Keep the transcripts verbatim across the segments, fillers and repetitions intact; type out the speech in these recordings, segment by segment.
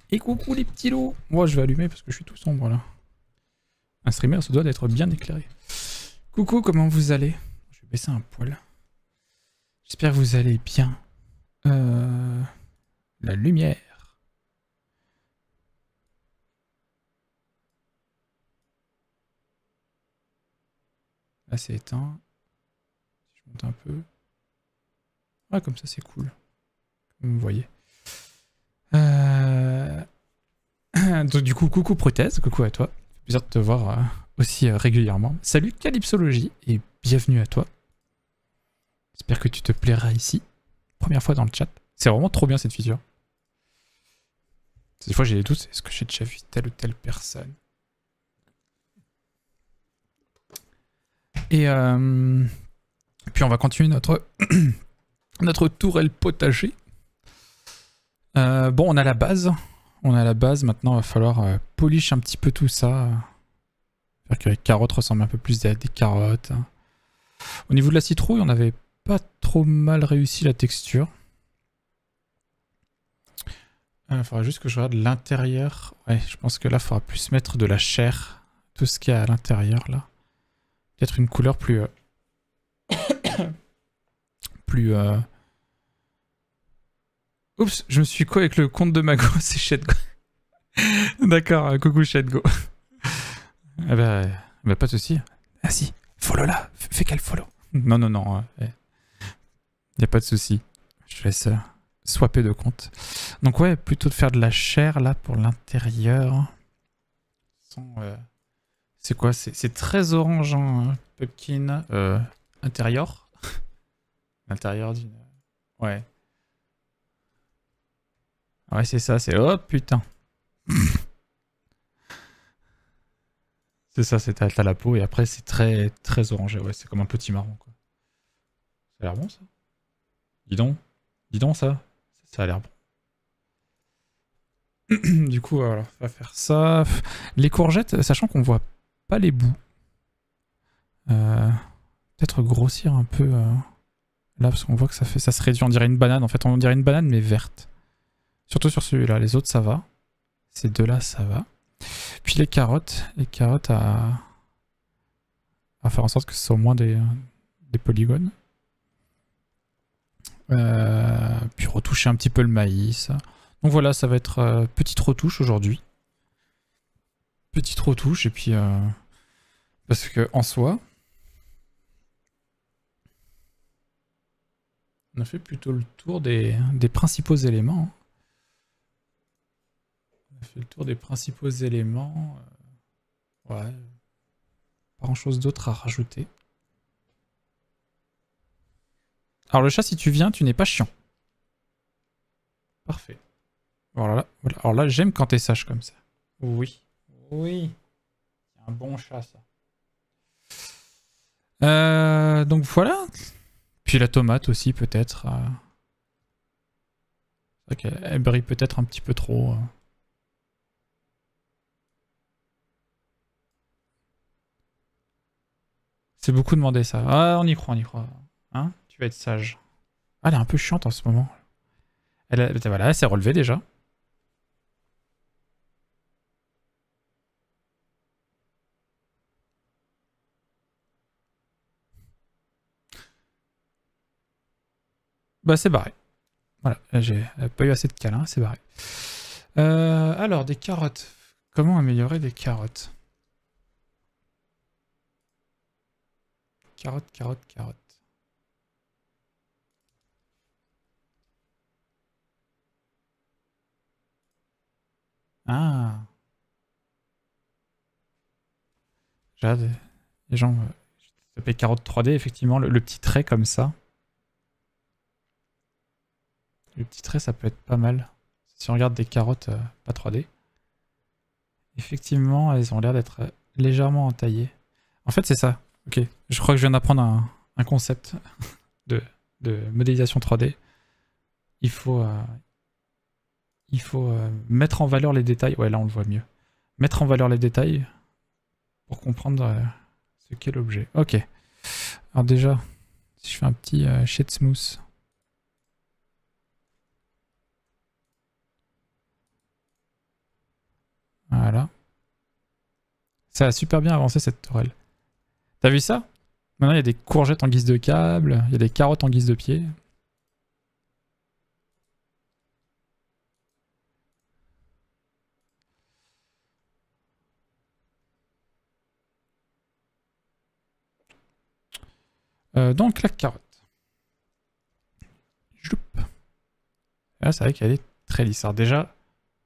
Et coucou les petits loups. Moi je vais allumer parce que je suis tout sombre là. Un streamer se doit d'être bien éclairé. Coucou, comment vous allez? Je vais baisser un poil. J'espère que vous allez bien. Euh... La lumière. Là c'est éteint. Si je monte un peu. Ah comme ça c'est cool. Comme vous voyez. Euh... Donc du coup, coucou Prothèse, coucou à toi. Plaisir de te voir euh, aussi euh, régulièrement. Salut Calypsologie et bienvenue à toi. J'espère que tu te plairas ici. Première fois dans le chat. C'est vraiment trop bien cette feature. Des fois j'ai des doutes, est-ce que j'ai déjà vu telle ou telle personne? Et euh... puis on va continuer notre notre tourelle potager. Euh, bon, on a la base. On a la base, maintenant il va falloir euh, polish un petit peu tout ça. Faire que les carottes ressemblent un peu plus à des carottes. Au niveau de la citrouille, on avait pas trop mal réussi la texture. Il euh, faudra juste que je regarde l'intérieur. Ouais, je pense que là, il faudra plus mettre de la chair. Tout ce qu'il y a à l'intérieur, là. Peut-être une couleur plus... Euh... plus... Euh... Oups, je me suis quoi avec le compte de Mago? C'est Shedgo. D'accord, euh, coucou Shedgo. Ah bah, bah, pas de soucis. Ah si, follow là. Fais qu'elle follow. Non, non, non. Il euh, n'y a pas de souci. Je te laisse... Euh... swapper de compte. Donc ouais, plutôt de faire de la chair là pour l'intérieur. Euh, c'est quoi? C'est très orange, hein, pumpkin. Euh, intérieur. L'intérieur d'une... Ouais. Ouais, c'est ça, c'est... Oh putain. C'est ça, c'est t'as la peau et après c'est très très orangé. Ouais, c'est comme un petit marron quoi. Ça a l'air bon ça? Dis donc. Dis donc ça. Ça a l'air bon. Du coup, voilà, on va faire ça. Les courgettes, sachant qu'on voit pas les bouts. Euh, Peut-être grossir un peu euh, là, parce qu'on voit que ça, fait, ça se réduit. On dirait une banane, en fait. On dirait une banane, mais verte. Surtout sur celui-là. Les autres, ça va. Ces deux-là, ça va. Puis les carottes. Les carottes à, à faire en sorte que ce soit au moins des, des polygones. Euh, puis retoucher un petit peu le maïs. Donc voilà, ça va être euh, petite retouche aujourd'hui. Petite retouche, et puis... Euh, parce que en soi... On a fait plutôt le tour des, des principaux éléments. On a fait le tour des principaux éléments. Euh, ouais. Pas grand chose d'autre à rajouter. Alors le chat, si tu viens, tu n'es pas chiant. Parfait. Voilà, voilà. Alors là, j'aime quand t'es sage comme ça. Oui. Oui. C'est un bon chat, ça. Euh, donc voilà. Puis la tomate aussi, peut-être. Euh... C'est vrai qu'elle brille peut-être un petit peu trop. Euh... C'est beaucoup demandé, ça. Ah, on y croit, on y croit. Hein? Tu vas être sage. Ah, elle est un peu chiante en ce moment. Elle, a... Voilà, elle s'est relevée déjà. Bah, c'est barré. Voilà, j'ai pas eu assez de câlins, c'est barré. Euh, alors, des carottes. Comment améliorer des carottes? Carottes, carottes, carottes. Ah. J'ai hâte. Les gens... Je tapais carotte trois D, effectivement, le, le petit trait comme ça. Le petit trait, ça peut être pas mal. Si on regarde des carottes euh, pas trois D. Effectivement, elles ont l'air d'être légèrement entaillées. En fait, c'est ça. Ok, je crois que je viens d'apprendre un, un concept de, de modélisation trois D. Il faut, euh, il faut euh, mettre en valeur les détails. Ouais, là, on le voit mieux. Mettre en valeur les détails pour comprendre euh, ce qu'est l'objet. Ok. Alors déjà, si je fais un petit euh, shade smooth. Voilà. Ça a super bien avancé cette tourelle. T'as vu ça? Maintenant il y a des courgettes en guise de câble, il y a des carottes en guise de pied. Euh, donc la carotte. Joup. Là c'est vrai qu'elle est très lisse. Alors déjà,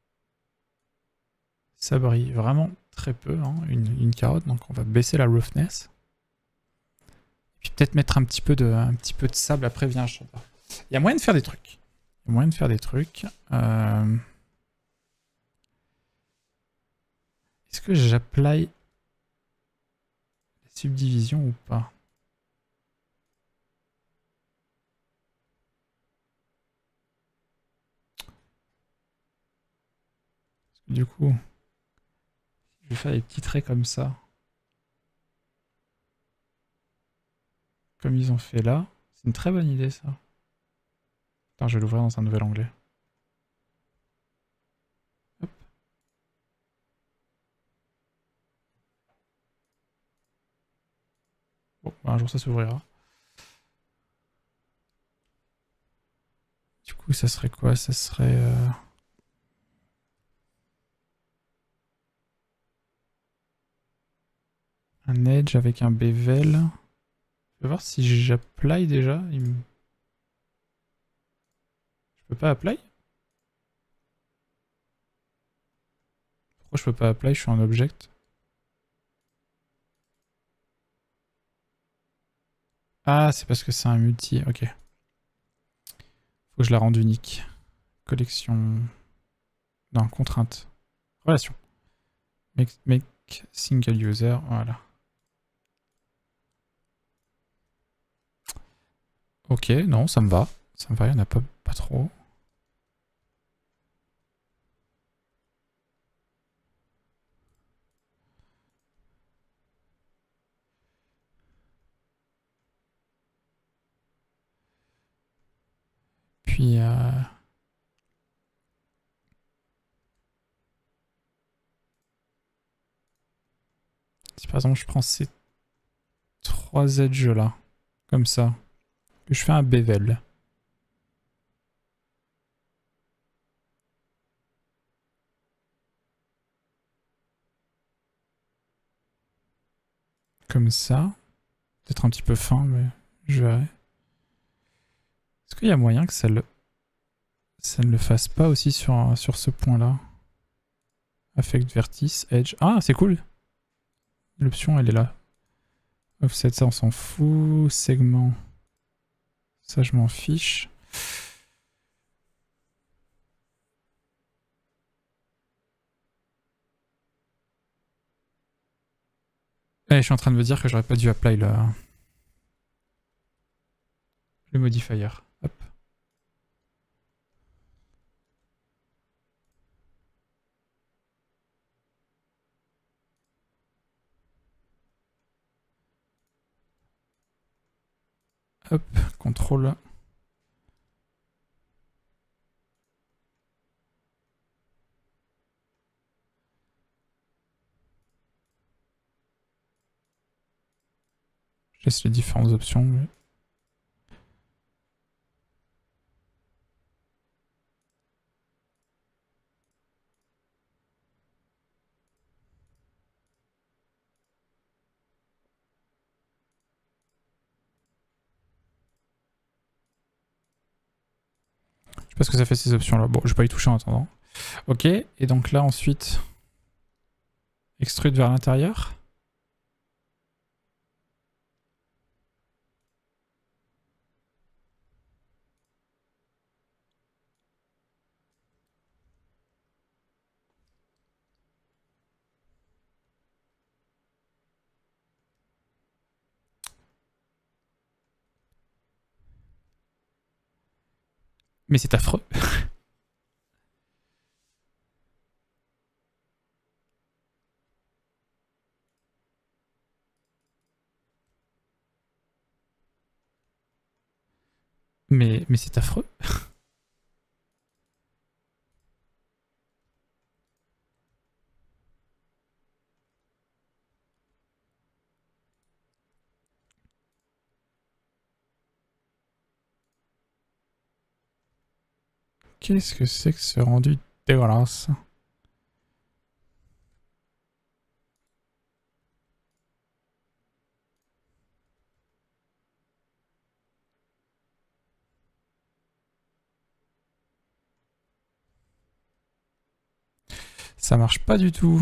ça brille vraiment très peu, hein, une, une carotte, donc on va baisser la roughness. Puis peut-être mettre un petit peu de, un petit peu de sable après vient un chanteur. Il y a moyen de faire des trucs. Il y a moyen de faire des trucs. Euh... Est-ce que j'apply la subdivision ou pas? Du coup, je vais faire des petits traits comme ça. Comme ils ont fait là. C'est une très bonne idée ça. Attends, je vais l'ouvrir dans un nouvel onglet. Hop. Bon, bah, un jour ça s'ouvrira. Du coup, ça serait quoi? Ça serait... Euh... un edge avec un bevel. Je vais voir si j'apply déjà. Il me... Je peux pas apply? Pourquoi je peux pas apply? Je suis en object. Ah, c'est parce que c'est un multi. Ok. Faut que je la rende unique. Collection... Non, contrainte. Relation. Make, make single user. Voilà. Ok, non, ça me va. Ça me va, il n'y en a pas, pas trop. Puis... Euh... Si par exemple je prends ces trois edges là, comme ça, que je fais un bevel. Comme ça. Peut-être un petit peu fin, mais je verrai. Est-ce qu'il y a moyen que ça, le... ça ne le fasse pas aussi sur, sur ce point-là? Affect vertice, edge. Ah, c'est cool! L'option, elle est là. Offset, ça, on s'en fout. Segment. Ça, je m'en fiche. Eh, je suis en train de me dire que j'aurais pas dû apply le, le modifier. Hop. Hop, contrôle. Je laisse les différentes options. Mais... je sais pas ce que ça fait ces options là. Bon, je vais pas y toucher en attendant. Ok, et donc là ensuite, extrude vers l'intérieur. Mais c'est affreux. mais mais c'est affreux. qu'est-ce que c'est que ce rendu dégueulasse? Ça marche pas du tout.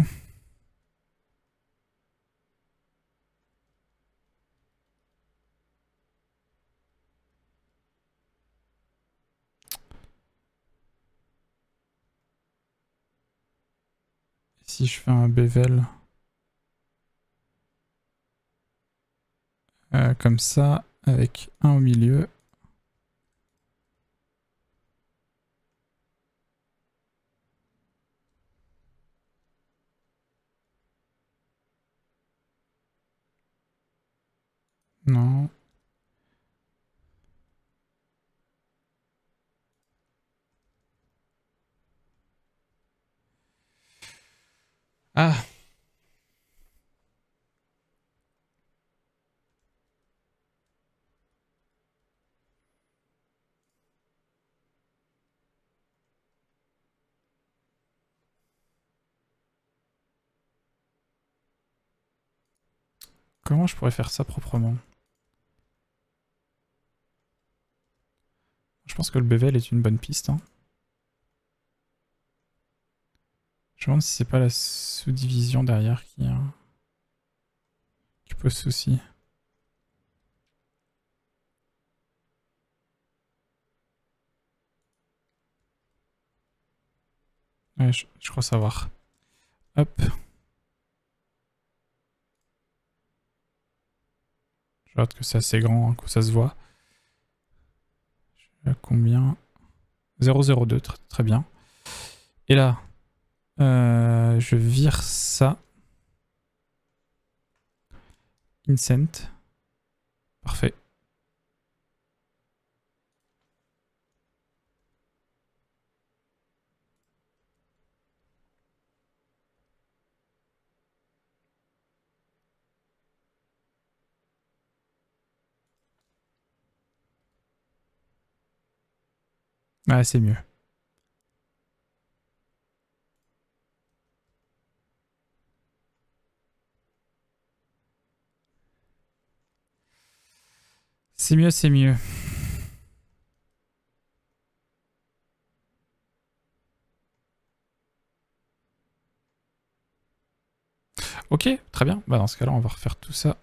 Si je fais un bevel euh, comme ça, avec un au milieu. Non. Ah! Comment je pourrais faire ça proprement? Je pense que le bevel est une bonne piste. Hein. Je me demande si c'est pas la sous-division derrière qui, euh, qui pose souci. Ouais, je, je crois savoir. Hop. Je regarde que c'est assez grand, hein, que ça se voit. Je suis à combien? zéro zéro deux, très, très bien. Et là, euh, je vire ça. Incent. Parfait. Ah, c'est mieux. C'est mieux, c'est mieux. Ok, très bien. Bah dans ce cas-là, on va refaire tout ça.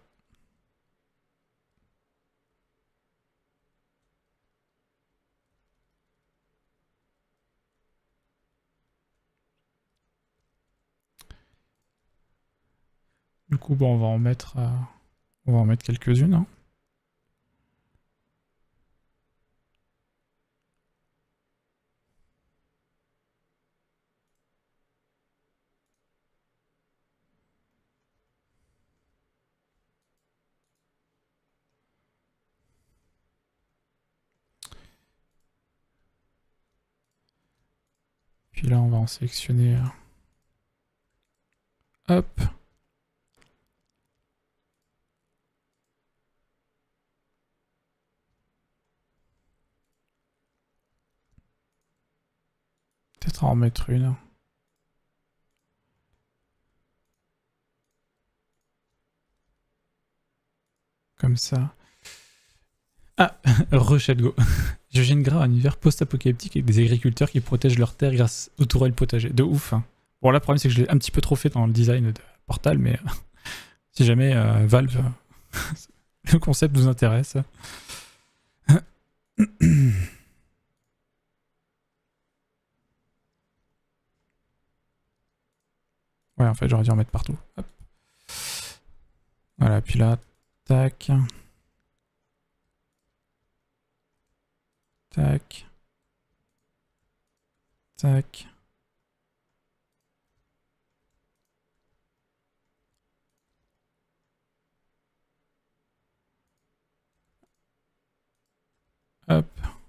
Du coup, bon, on va en mettre, euh, on va en mettre quelques-unes. Hein. Puis là, on va en sélectionner. Euh... Hop. Peut-être en remettre une. Comme ça. Ah, Rechet Go. J'imagine grave un univers post-apocalyptique avec des agriculteurs qui protègent leurs terres grâce aux tourelles potagers. De ouf. Hein. Bon, là, le problème, c'est que je l'ai un petit peu trop fait dans le design de Portal, mais si jamais euh, Valve, le concept vous intéresse. Ouais, en fait, j'aurais dû en mettre partout. Hop. Voilà, puis là, tac. Tac. Tac. Hop.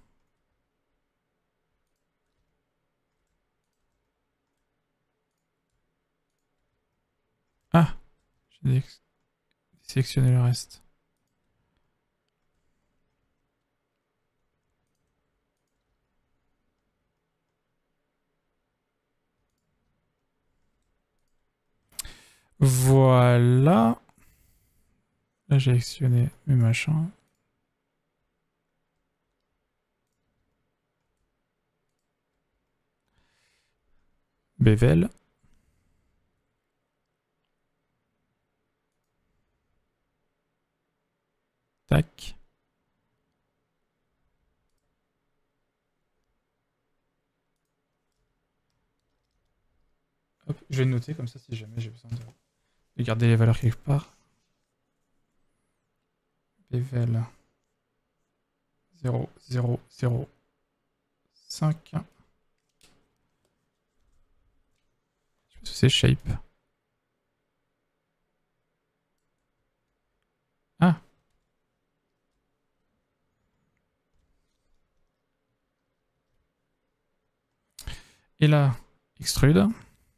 Ah, j'ai sélectionné le reste. Voilà. Là, j'ai actionné mes machins. Bevel. Tac. Hop, je vais noter comme ça si jamais j'ai besoin de, de garder les valeurs quelque part. Bevel zéro zéro zéro cinq. C'est shape. Ah. Et là, extrude.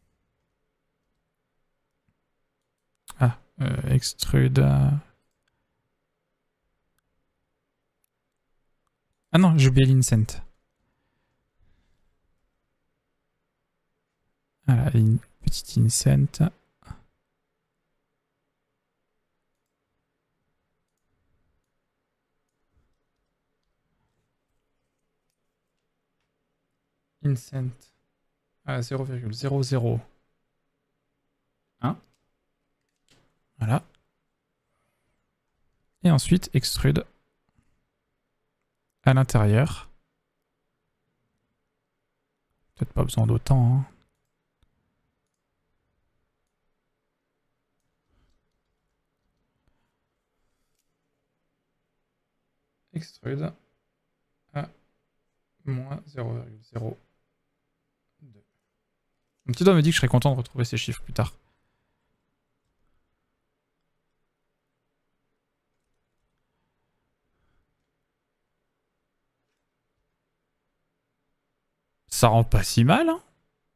Ah, euh, extrude. Ah non, j'ai oublié l'incent. Voilà, une petite incent. Incent à zéro virgule zéro zéro un. Voilà. Et ensuite, extrude à l'intérieur. Peut-être pas besoin d'autant. Hein. Extrude à moins zéro virgule zéro deux. Mon petit doigt me dit que je serais content de retrouver ces chiffres plus tard. Ça rend pas si mal, hein.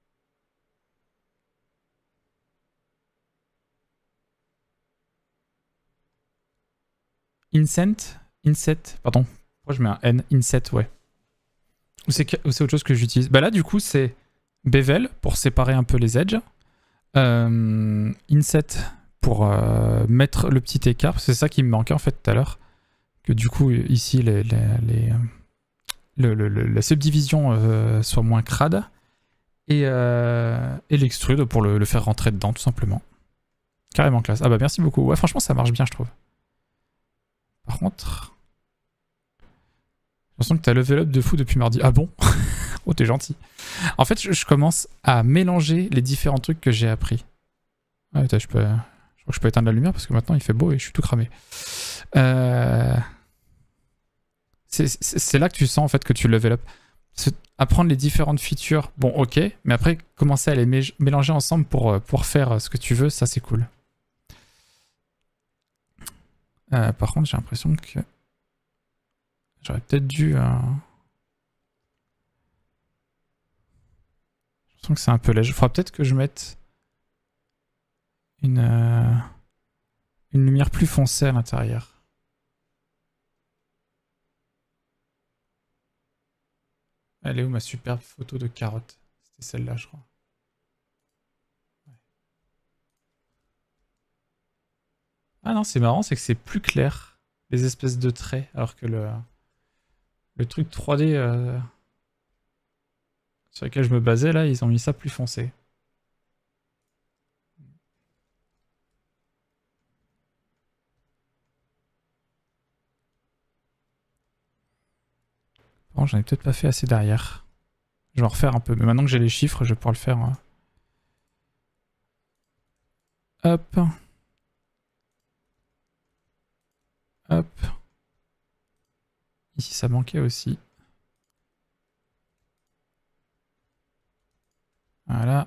Incent, inset, pardon. Pourquoi je mets un N? Inset, ouais. Ou c'est autre chose que j'utilise? Bah là, du coup, c'est bevel pour séparer un peu les edges. Euh, inset pour euh, mettre le petit écart. C'est ça qui me manquait en fait tout à l'heure. Que du coup, ici, les, les, les, le, le, le, la subdivision euh, soit moins crade. Et, euh, et l'extrude pour le, le faire rentrer dedans, tout simplement. Carrément classe. Ah bah merci beaucoup. Ouais, franchement, ça marche bien, je trouve. Par contre... J'ai l'impression que t'as level up de fou depuis mardi. Ah bon? Oh, t'es gentil. En fait, je, je commence à mélanger les différents trucs que j'ai appris. Ah, attends, je, peux, je crois que je peux éteindre la lumière parce que maintenant il fait beau et je suis tout cramé. Euh... C'est là que tu sens en fait que tu level up. Apprendre les différentes features, bon ok, mais après commencer à les mélanger ensemble pour, pour faire ce que tu veux, ça c'est cool. Euh, par contre, j'ai l'impression que j'aurais peut-être dû... Euh... J'ai l'impression que c'est un peu léger. Il faudra peut-être que je mette une, euh... une lumière plus foncée à l'intérieur. Elle est où ma superbe photo de carotte? C'était celle-là, je crois. Ouais. Ah non, c'est marrant, c'est que c'est plus clair, les espèces de traits, alors que le, le truc trois D euh, sur lequel je me basais, là, ils ont mis ça plus foncé. Bon, j'en ai peut-être pas fait assez derrière. Je vais en refaire un peu, mais maintenant que j'ai les chiffres, je vais pouvoir le faire. Hein. Hop. Hop. Ici, ça manquait aussi. Voilà.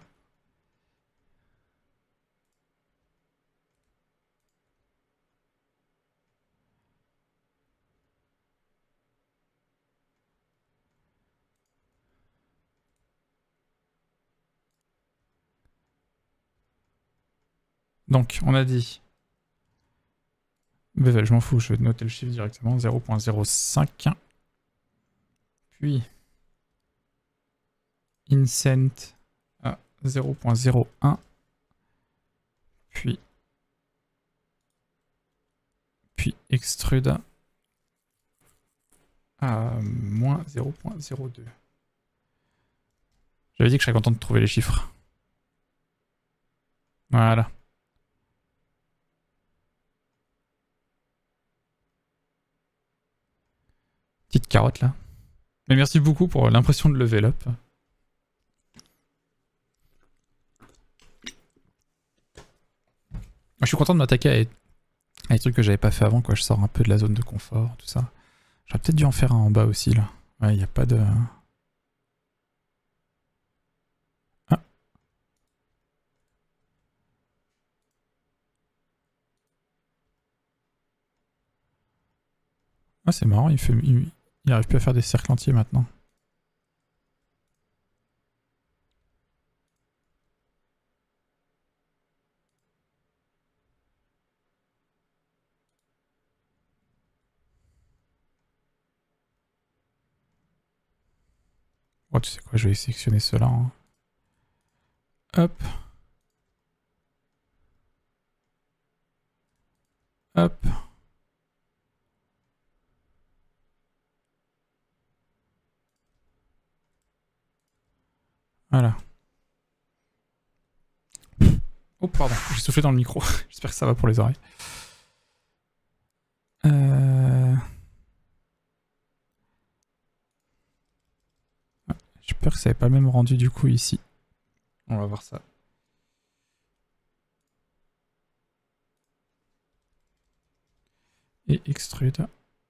Donc, on a dit... Bevel, je m'en fous, je vais noter le chiffre directement, zéro virgule zéro cinq. Puis... Incent à zéro virgule zéro un. puis, puis extrude à moins zéro virgule zéro deux. J'avais dit que je serais content de trouver les chiffres. Voilà. Petite carotte là. Mais merci beaucoup pour l'impression de level up. Moi je suis content de m'attaquer à, à des trucs que j'avais pas fait avant, quoi. Je sors un peu de la zone de confort, tout ça. J'aurais peut-être dû en faire un en bas aussi là. Ouais, il n'y a pas de... Ah. Ah c'est marrant, il, fait... il... il arrive plus à faire des cercles entiers maintenant. Oh, tu sais quoi, je vais sélectionner cela. Hein. Hop. Hop. Voilà. Oh pardon, j'ai soufflé dans le micro. J'espère que ça va pour les oreilles. Euh... J'espère que ça n'avait pas le même rendu du coup ici. On va voir ça. Et extrude.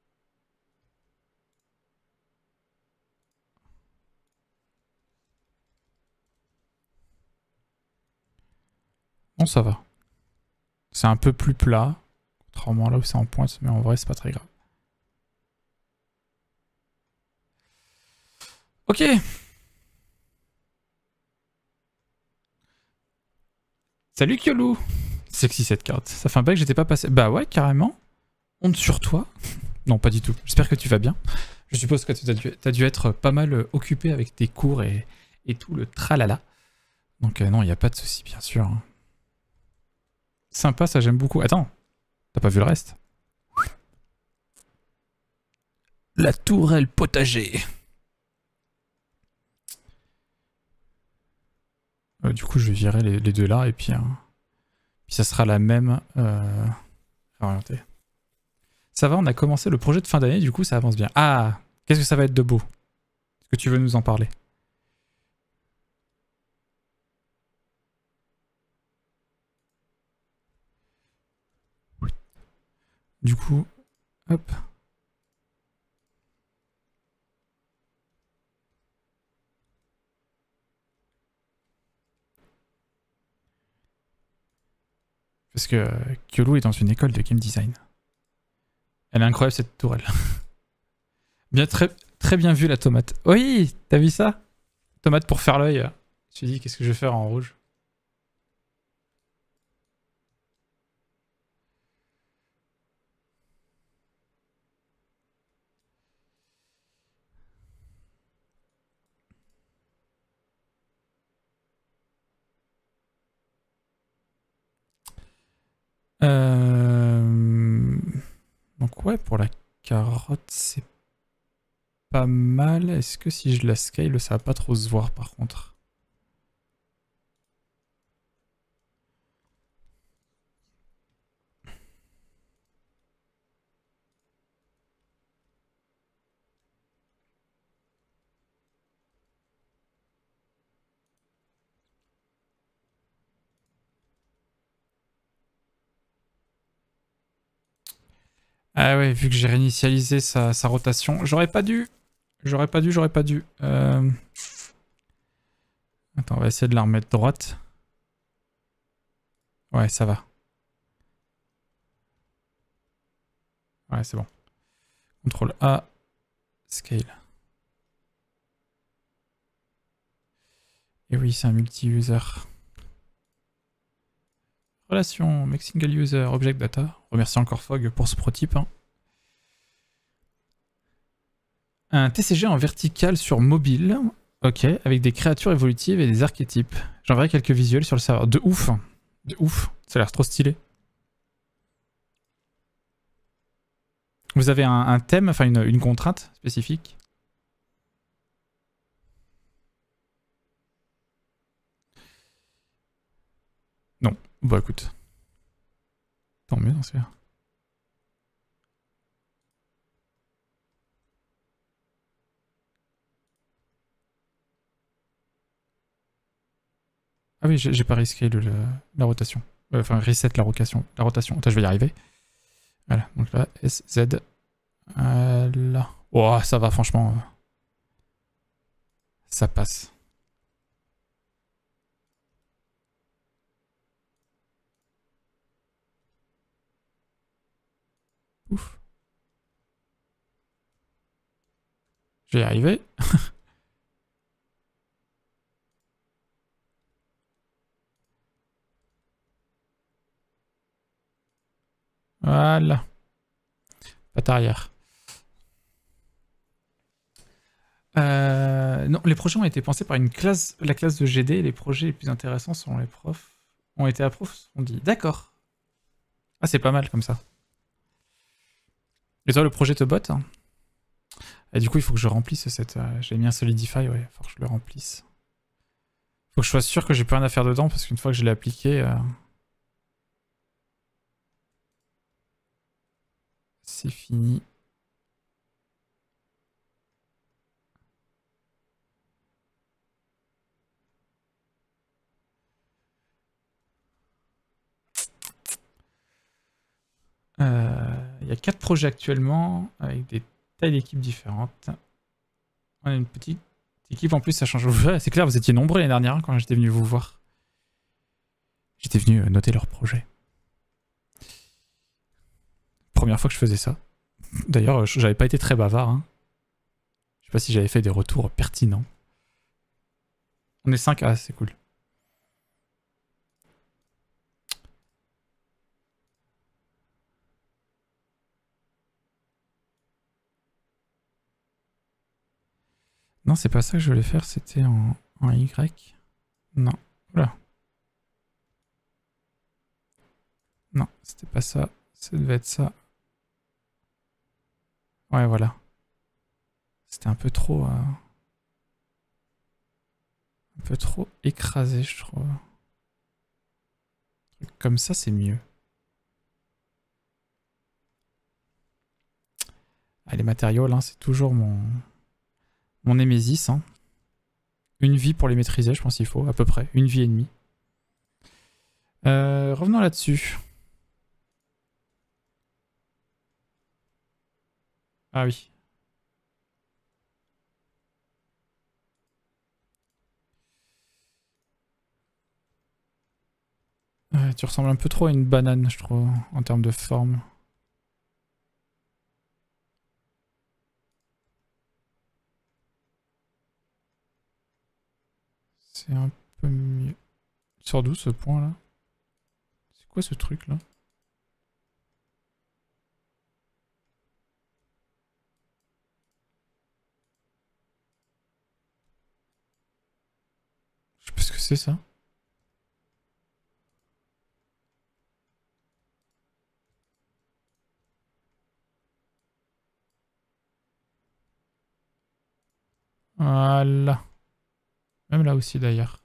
Bon, ça va. C'est un peu plus plat. Contrairement là où c'est en pointe, mais en vrai, c'est pas très grave. Ok. Salut Kyolou. Sexy cette carte. Ça fait un bail que j'étais pas passé. Bah ouais, carrément. Honte sur toi. Non, pas du tout. J'espère que tu vas bien. Je suppose que tu as dû, t'as dû être pas mal occupé avec tes cours et, et tout le tralala. Donc euh, non, il n'y a pas de souci, bien sûr. Sympa, ça j'aime beaucoup. Attends, t'as pas vu le reste? La tourelle potager. Euh, du coup, je vais virer les, les deux là et puis, euh, puis ça sera la même euh, orientée. Ça va, on a commencé le projet de fin d'année, du coup ça avance bien. Ah, qu'est-ce que ça va être de beau? Est-ce que tu veux nous en parler? Du coup, hop. Parce que Kyolou est dans une école de game design. Elle est incroyable cette tourelle. Bien, très, très bien vu la tomate. Oui, t'as vu ça? Tomate pour faire l'œil. Je me suis dit, qu'est-ce que je vais faire en rouge? Euh... Donc ouais, pour la carotte, c'est pas mal. Est-ce que si je la scale, ça va pas trop se voir par contre? Ah ouais, vu que j'ai réinitialisé sa, sa rotation, j'aurais pas dû. J'aurais pas dû, j'aurais pas dû. Euh... Attends, on va essayer de la remettre droite. Ouais, ça va. Ouais, c'est bon. contrôle A, scale. Et oui, c'est un multi-user. Relation, make single user, object data. Remercie encore Fog pour ce prototype. Hein. Un T C G en vertical sur mobile. Ok, avec des créatures évolutives et des archétypes. J'enverrai quelques visuels sur le serveur. De ouf. De ouf. Ça a l'air trop stylé. Vous avez un, un thème, enfin une, une contrainte spécifique? Non. Bah écoute. Tant mieux dans ce cas. Ah oui, j'ai pas risqué le, le, la rotation. Euh, enfin, reset la rotation. La rotation. Attends, je vais y arriver. Voilà, donc là, S, Z. Euh, là. Oh, ça va, franchement. Euh, ça passe. Ouf. Je vais y arriver. Voilà. Patte arrière. Euh, non, les projets ont été pensés par une classe, la classe de G D. Les projets les plus intéressants selon les profs ont été approfondis. D'accord. Ah, c'est pas mal comme ça. Et toi, le projet te botte? Et du coup, il faut que je remplisse cette... Euh, j'ai mis un Solidify, ouais, il faut que je le remplisse. Faut que je sois sûr que j'ai plus rien à faire dedans, parce qu'une fois que je l'ai appliqué... Euh, c'est fini. Euh, il y a quatre projets actuellement, avec des tailles d'équipes différentes. On a une petite équipe, en plus ça change. C'est clair, vous étiez nombreux l'année dernière hein, quand j'étais venu vous voir. J'étais venu noter leurs projets. Première fois que je faisais ça. D'ailleurs, j'avais pas été très bavard. Hein. Je sais pas si j'avais fait des retours pertinents. On est cinq, ah c'est cool. Non, c'est pas ça que je voulais faire, c'était en, en Y. Non, voilà. Non, c'était pas ça. Ça devait être ça. Ouais, voilà. C'était un peu trop... Euh... Un peu trop écrasé, je trouve. Comme ça, c'est mieux. Ah, les matériaux, là, c'est toujours mon... Mon némésis. Hein. Une vie pour les maîtriser, je pense qu'il faut, à peu près. Une vie et demie. Euh, revenons là-dessus. Ah oui. Ouais, tu ressembles un peu trop à une banane, je trouve, en termes de forme. C'est un peu mieux. Tu sors d'où ce point là? C'est quoi ce truc là? Je sais pas ce que c'est ça. Voilà. Même là aussi d'ailleurs.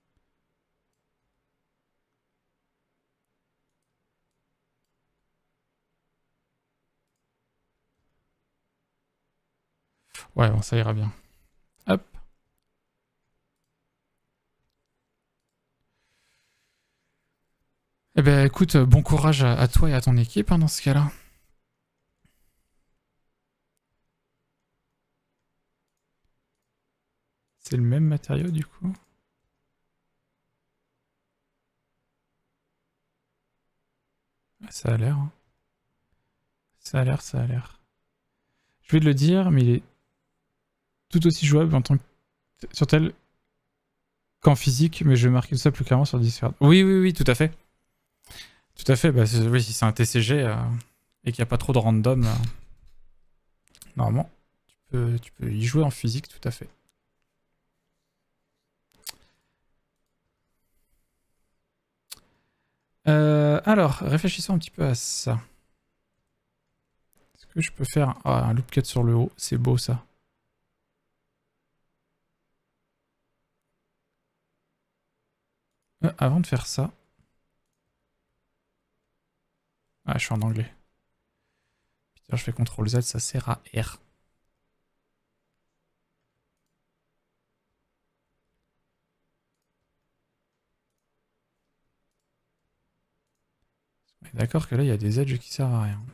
Ouais, bon, ça ira bien. Hop. Eh ben écoute, bon courage à, à toi et à ton équipe hein, dans ce cas-là. C'est le même matériau du coup. Ça a l'air. Hein. Ça a l'air, ça a l'air. Je vais te le dire, mais il est tout aussi jouable en tant que sur tel qu'en physique, mais je vais marquer tout ça plus clairement sur Discord. Oui, oui, oui, tout à fait. Tout à fait. Bah, oui, si c'est un T C G euh, et qu'il n'y a pas trop de random, euh, normalement, tu peux, tu peux y jouer en physique, tout à fait. Euh, alors, réfléchissons un petit peu à ça. Est-ce que je peux faire ah, un loop cut sur le haut? C'est beau ça. Euh, avant de faire ça... Ah, je suis en anglais. Putain, je fais contrôle Z, ça sert à R. D'accord que là, il y a des edges qui servent à rien.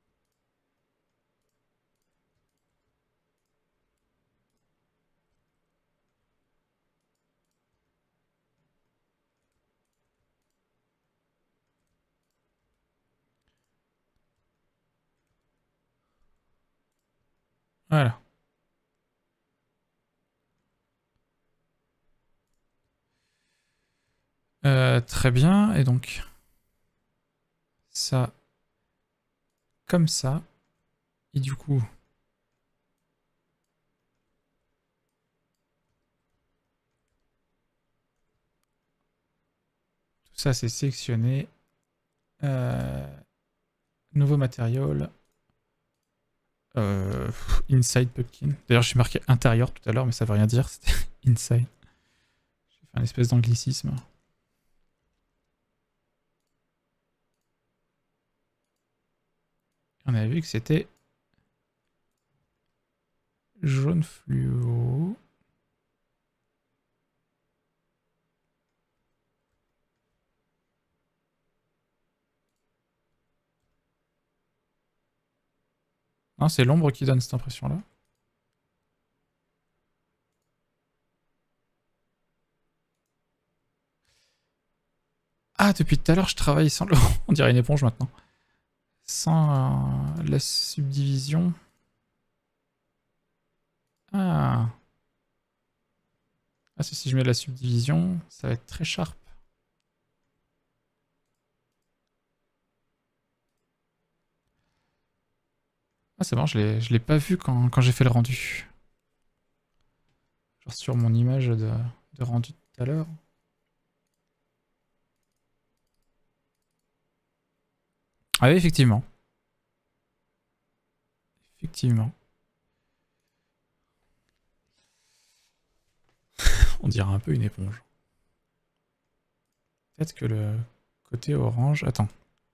Voilà. Euh, très bien, et donc... Ça... Comme ça. Et du coup... Tout ça, c'est sélectionné. Euh... Nouveau matériel. Euh... Inside Pumpkin. D'ailleurs, j'ai marqué intérieur tout à l'heure, mais ça veut rien dire. C'était inside. J'ai fait un espèce d'anglicisme. On avait vu que c'était jaune fluo. Non, c'est l'ombre qui donne cette impression-là. Ah, depuis tout à l'heure, je travaille sans le... On dirait une éponge maintenant. Sans euh, la subdivision. Ah. Ah, si je mets la subdivision, ça va être très sharp. Ah, c'est bon, je l'ai, je l'ai pas vu quand, quand j'ai fait le rendu. Genre sur mon image de, de rendu tout à l'heure. Ah oui, effectivement. Effectivement. On dirait un peu une éponge. Peut-être que le côté orange... Attends.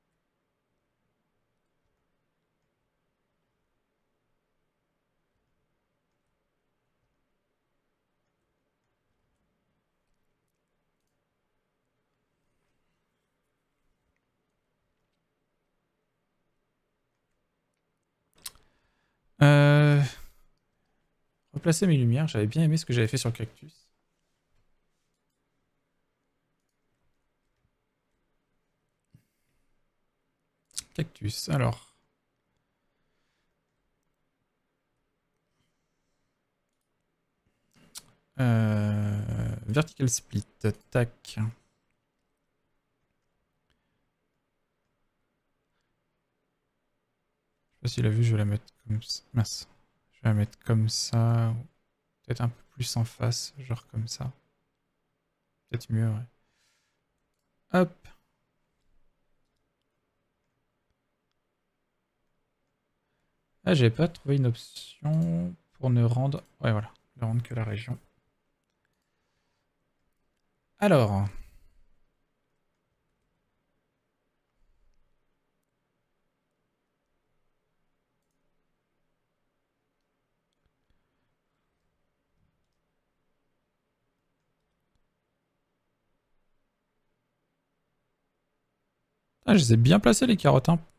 Euh... Replacer mes lumières. J'avais bien aimé ce que j'avais fait sur le cactus. Cactus, alors... Euh... Vertical split, tac. Je sais pas s'il a vu, je vais la mettre comme ça. Mince. Je vais la mettre comme ça. Peut-être un peu plus en face, genre comme ça. Peut-être mieux, ouais. Hop. Ah, j'ai pas trouvé une option pour ne rendre... Ouais, voilà. Ne rendre que la région. Alors... Ah, je les ai bien placés, les carottes, hein.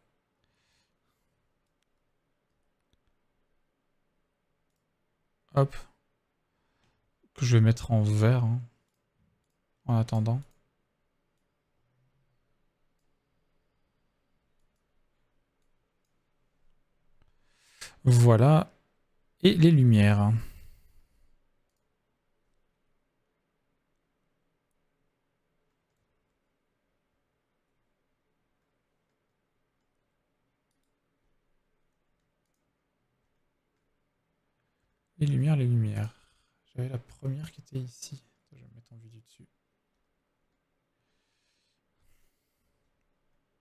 Hop. Que je vais mettre en vert, hein, en attendant. Voilà. Et les lumières. Les lumières, les lumières. J'avais la première qui était ici. Je vais me mettre en vue du dessus.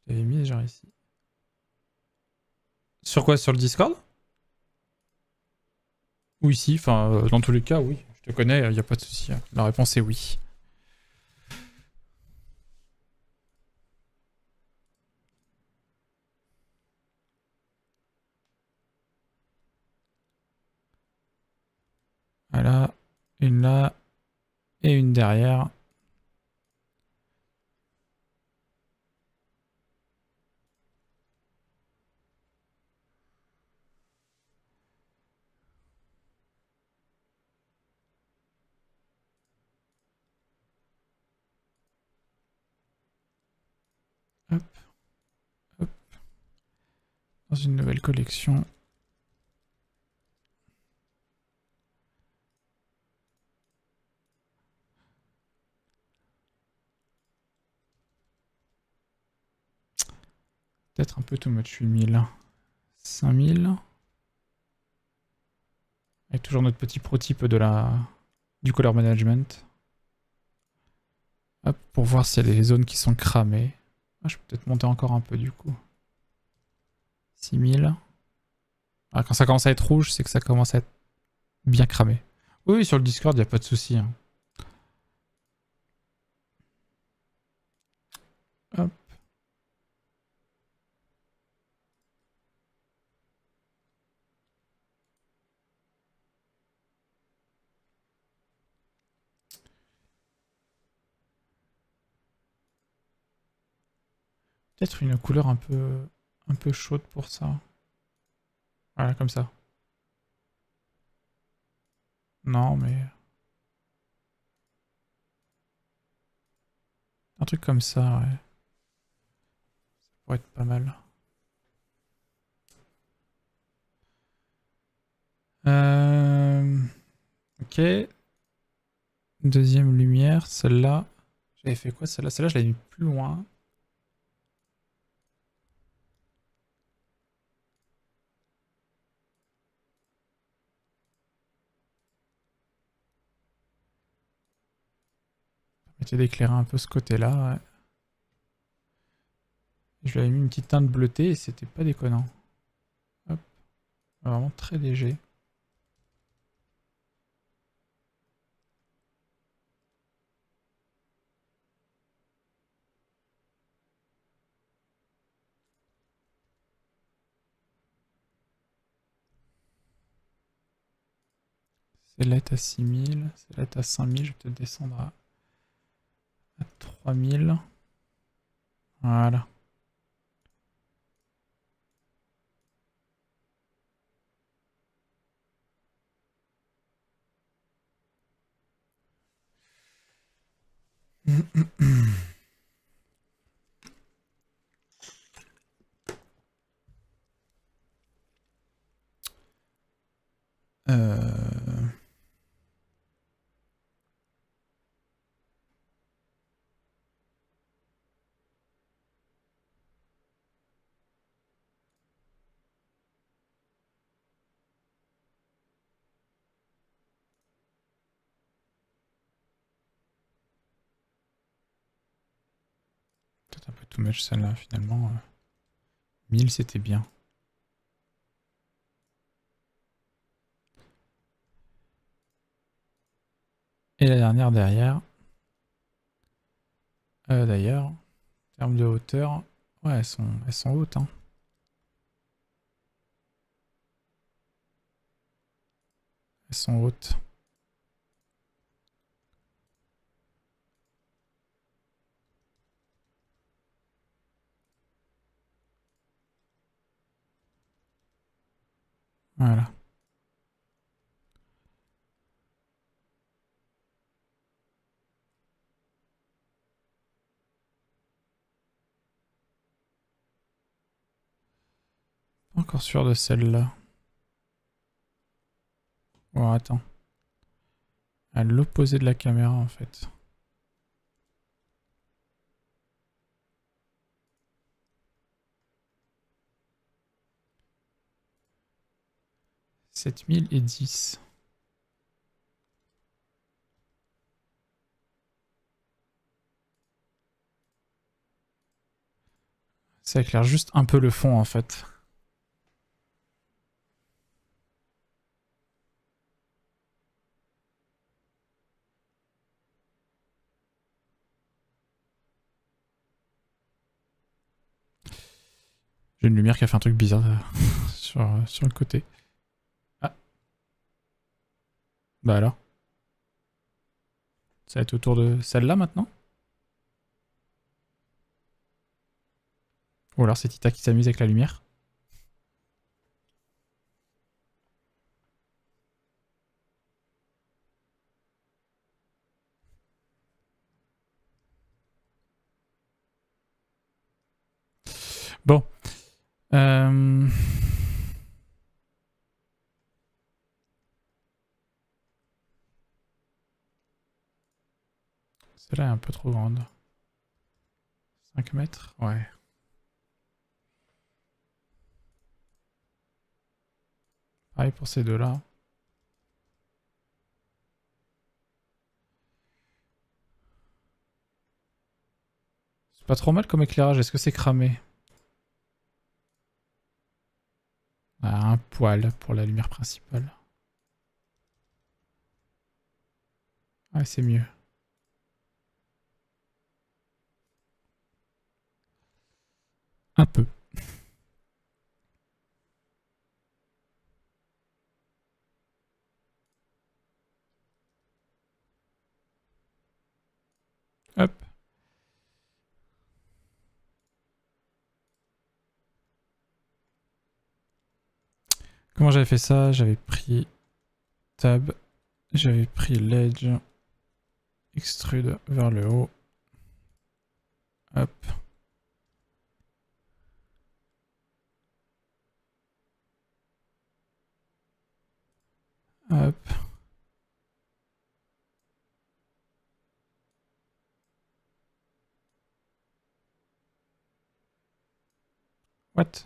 Je l'avais mis déjà ici. Sur quoi? Sur le Discord? Ou ici? Enfin, euh, dans tous les cas, oui. Je te connais, il n'y a pas de souci. La réponse est oui. Voilà. Une là. Et une derrière. Hop. Hop. Dans une nouvelle collection. Peut-être un peu too much, huit mille. cinq mille. Avec toujours notre petit prototype de la... du color management. Hop, pour voir s'il y a des zones qui sont cramées. Ah, je peux peut-être monter encore un peu du coup. six mille. Ah, quand ça commence à être rouge, c'est que ça commence à être bien cramé. Oui, oui, sur le Discord, il n'y a pas de souci. Hein. Hop. Peut-être une couleur un peu, un peu chaude pour ça. Voilà, comme ça. Non, mais... un truc comme ça, ouais. Ça pourrait être pas mal. Euh... Ok. Deuxième lumière, celle-là. J'avais fait quoi celle-là? Celle-là, je l'avais mis plus loin. Permettait d'éclairer un peu ce côté-là, ouais. Je lui avais mis une petite teinte bleutée et c'était pas déconnant. Hop. Vraiment très léger. Celle-là est à six mille, celle-là est à cinq mille, je vais peut-être descendre à, à trois mille. Voilà. Euh... Peut-être un peu too much celle-là finalement. mille c'était bien. Et la dernière derrière. Euh, D'ailleurs, en termes de hauteur, ouais, elles sont, elles sont hautes. Hein. Elles sont hautes. Voilà. Pas encore sûr de celle-là. Oh, attends. À l'opposé de la caméra en fait. sept mille et dix. Ça éclaire juste un peu le fond en fait. J'ai une lumière qui a fait un truc bizarre euh, sur, euh, sur le côté. Ah. Bah alors. Ça va être autour de celle-là maintenant? Ou alors c'est Tita qui s'amuse avec la lumière? Bon. Euh... Celle-là est un peu trop grande. cinq mètres? Ouais. Pareil pour ces deux-là. C'est pas trop mal comme éclairage, est-ce que c'est cramé? Ah, un poil pour la lumière principale. Ouais, c'est mieux. Un peu. Hop. Comment j'avais fait ça? J'avais pris Tab, j'avais pris l'Edge, Extrude vers le haut. Hop. Hop. What?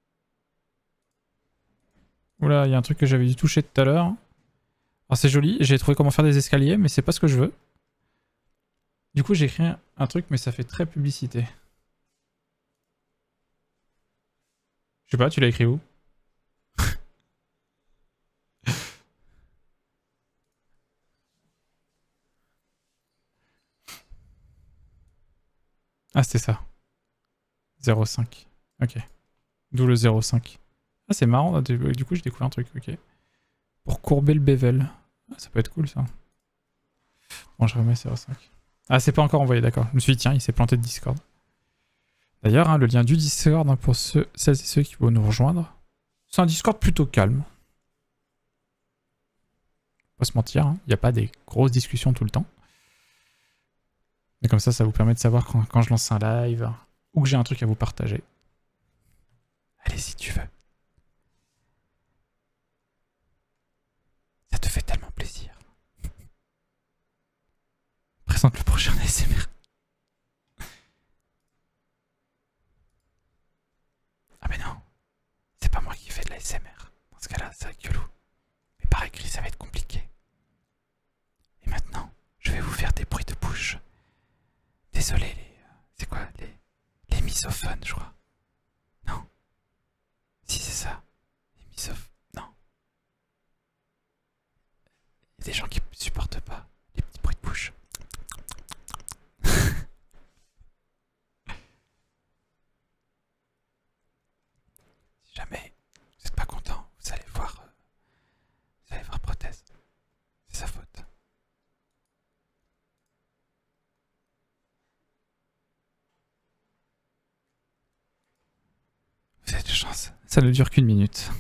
Oula, il y a un truc que j'avais dû toucher tout à l'heure. Alors c'est joli, j'ai trouvé comment faire des escaliers, mais c'est pas ce que je veux. Du coup j'ai écrit un truc, mais ça fait très publicité. Je sais pas, tu l'as écrit où? Ah c'était ça. zéro virgule cinq. Ok. D'où le zéro virgule cinq. Ah c'est marrant, du coup j'ai découvert un truc, ok. Pour courber le bevel. Ah, ça peut être cool ça. Bon je remets zéro virgule cinq. Ah c'est pas encore envoyé, d'accord. Je me suis dit tiens, il s'est planté de Discord. D'ailleurs, hein, le lien du Discord hein, pour ceux, celles et ceux qui vont nous rejoindre. C'est un Discord plutôt calme. Pas se mentir, il hein, n'y a pas des grosses discussions tout le temps. Mais comme ça, ça vous permet de savoir quand, quand je lance un live ou que j'ai un truc à vous partager. Allez, si tu veux. Ça te fait tellement plaisir. Présente le prochain A S M R. Ah mais non, c'est pas moi qui fais de l'A S M R. Dans ce cas-là, c'est avec Yolou. Mais par écrit, ça va être compliqué. Et maintenant, je vais vous faire des bruits de bouche. Désolé, les... C'est quoi les... Les misophones, je crois. Non. Si, c'est ça. Les misophones. Non. Il y a des gens qui supportent pas les petits bruits de bouche. Si jamais vous n'êtes pas content, vous allez voir... Euh, vous allez voir Prothèse. C'est sa faute. Vous avez de chance. Ça ne dure qu'une minute.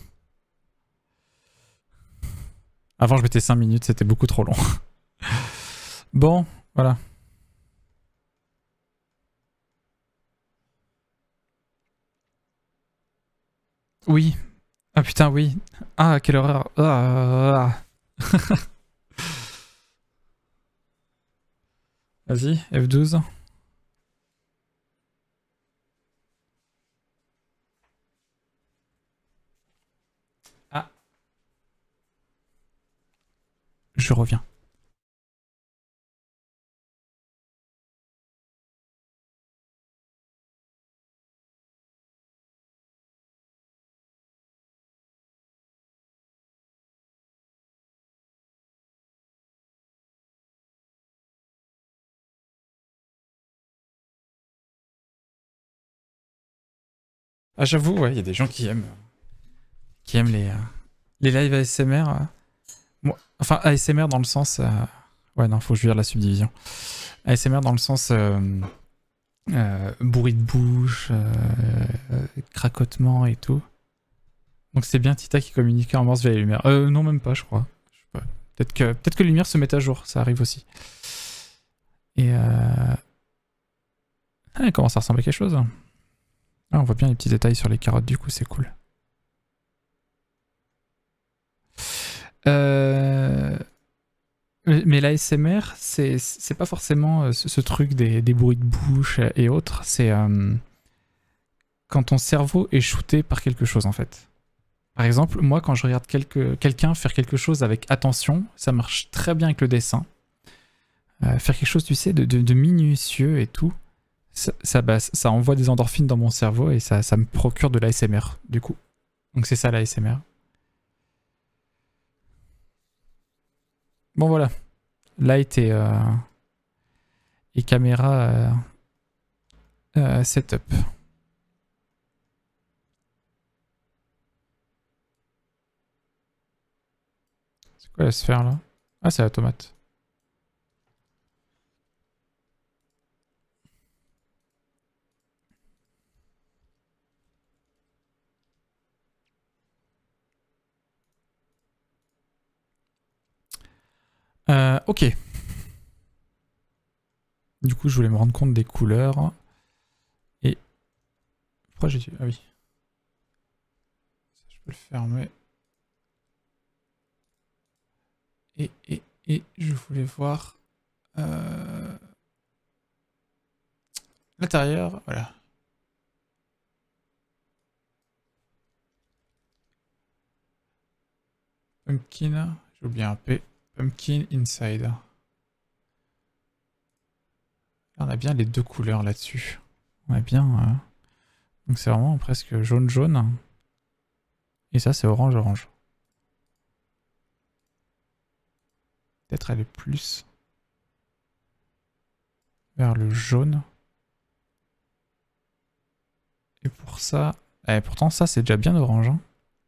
Avant, je mettais cinq minutes, c'était beaucoup trop long. Bon, voilà. Oui. Ah putain, oui. Ah, quelle horreur. Ah. Vas-y, F douze. Ah. Je reviens. Ah, j'avoue, ouais, il y a des gens qui aiment, qui aiment les, euh, les lives A S M R. euh. Moi, enfin, A S M R dans le sens... euh, Ouais, non, faut que je vire la subdivision. A S M R dans le sens euh, euh, bruit de bouche, euh, euh, cracotement et tout. Donc c'est bien Tita qui communiquait en morse via les lumières. Euh, non, même pas, je crois. Je sais pas. Peut-être que, peut-être que les lumières se mettent à jour, ça arrive aussi. Et euh... ah, elle commence à ressembler à quelque chose. Ah, on voit bien les petits détails sur les carottes, du coup, c'est cool. Euh... Mais l'A S M R, c'est c'est pas forcément ce, ce truc des, des bruits de bouche et autres, c'est euh, quand ton cerveau est shooté par quelque chose en fait. Par exemple, moi quand je regarde quelque, quelqu'un faire quelque chose avec attention, ça marche très bien avec le dessin. Euh, faire quelque chose, tu sais, de, de, de minutieux et tout, ça, ça, bah, ça envoie des endorphines dans mon cerveau et ça, ça me procure de l'A S M R du coup. Donc c'est ça l'A S M R. Bon voilà. Light et, euh, et caméra euh, euh, setup. C'est quoi la sphère là? Ah, c'est la tomate. Euh, ok. Du coup, je voulais me rendre compte des couleurs. Et... Pourquoi j'ai dit... Ah oui. Je peux le fermer. Et, et, et je voulais voir... Euh... l'intérieur. Voilà. Pumpkin. J'ai oublié un P. Pumpkin inside. Là, on a bien les deux couleurs là-dessus. On a bien... Euh... Donc c'est vraiment presque jaune-jaune. Et ça, c'est orange-orange. Peut-être aller plus vers le jaune. Et pour ça... Eh, pourtant, ça, c'est déjà bien orange. Hein.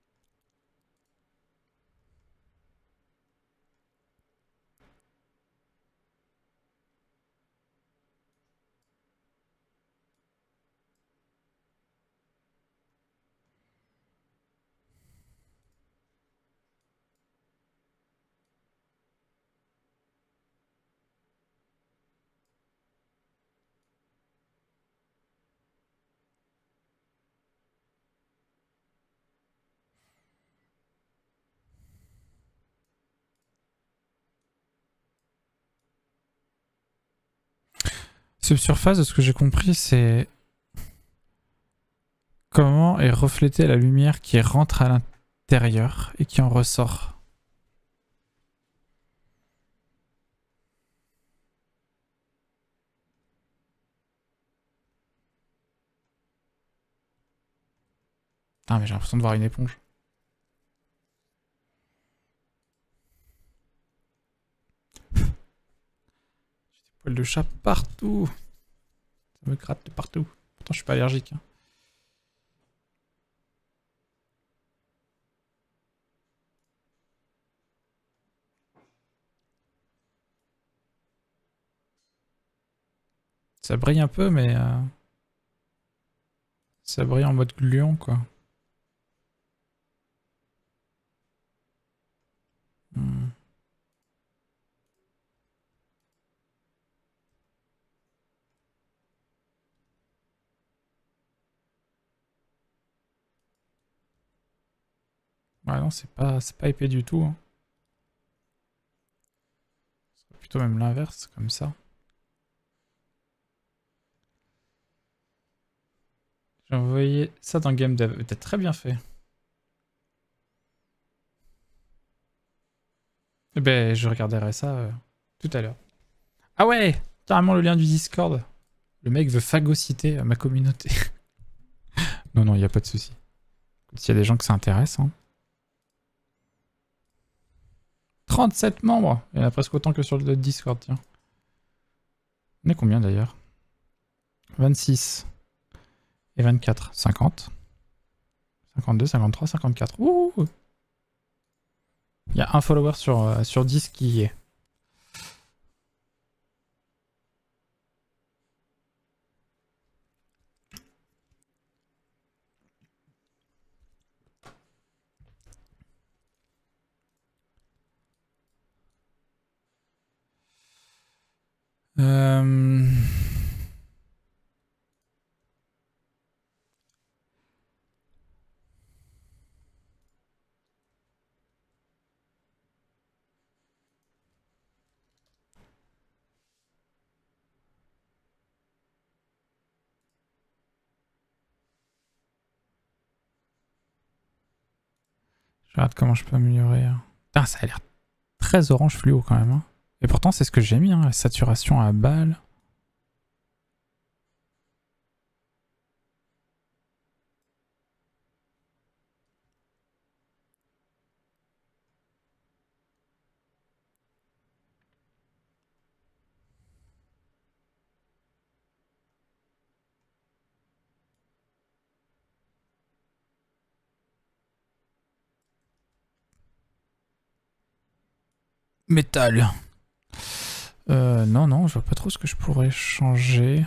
Subsurface, de ce que j'ai compris, c'est comment est reflétée la lumière qui rentre à l'intérieur et qui en ressort. Ah mais j'ai l'impression de voir une éponge. J'ai des poils de chat partout. Ça me gratte de partout. Pourtant je suis pas allergique. Hein. Ça brille un peu mais... Euh... Ça brille en mode gluant quoi. Hmm. Ouais non c'est pas, c'est pas épais du tout. Hein. C'est plutôt même l'inverse comme ça. J'ai envoyé ça dans Game Dev. T'as très bien fait. Eh ben je regarderai ça euh, tout à l'heure. Ah ouais, carrément le lien du Discord. Le mec veut phagocyter ma communauté. Non, non, il n'y a pas de souci. S'il y a des gens que ça intéresse. Hein. trente-sept membres. Il y en a presque autant que sur le Discord, tiens. On est combien d'ailleurs? vingt-six et vingt-quatre. cinquante. cinquante-deux, cinquante-trois, cinquante-quatre. Ouh! Il y a un follower sur, euh, sur dix qui y est. Euh... Je regarde comment je peux améliorer. Putain, ça a l'air très orange fluo quand même. Hein. Et pourtant, c'est ce que j'ai mis, hein, la saturation à balle. Métal. Euh, non, non, je vois pas trop ce que je pourrais changer.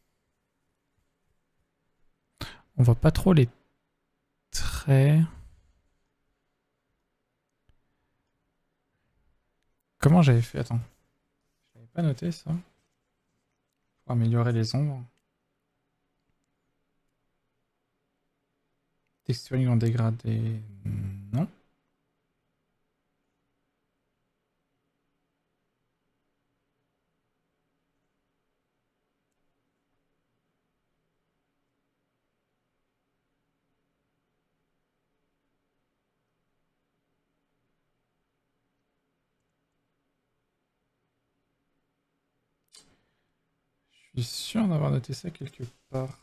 On voit pas trop les traits. Comment j'avais fait? Attends. J'avais pas noté ça. Pour améliorer les ombres. Texturing en dégradé. Non. Je suis sûr d'avoir noté ça quelque part.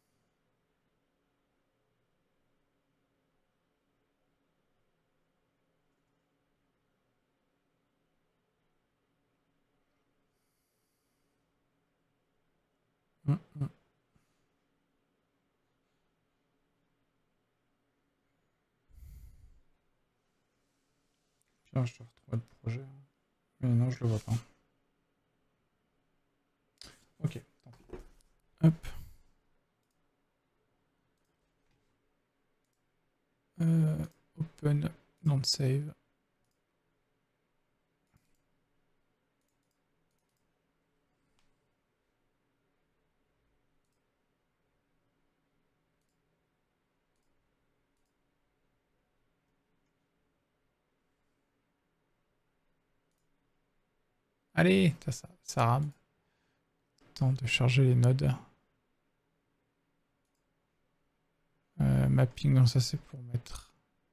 Hum, hum. Tiens, je dois retrouver le projet. Mais non, je le vois pas. Ok. Hop. Euh, open, don't save. Allez, ça, ça, ça rame. Temps de charger les nodes. Euh, mapping, non, ça c'est pour mettre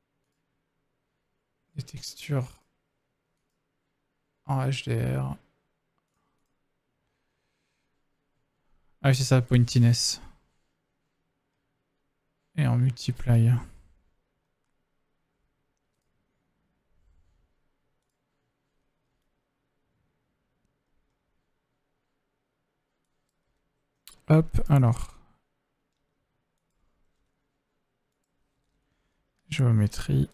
des textures en H D R. Ah oui, c'est ça, pointiness. Et en multiply. Hop, alors. Géométrie.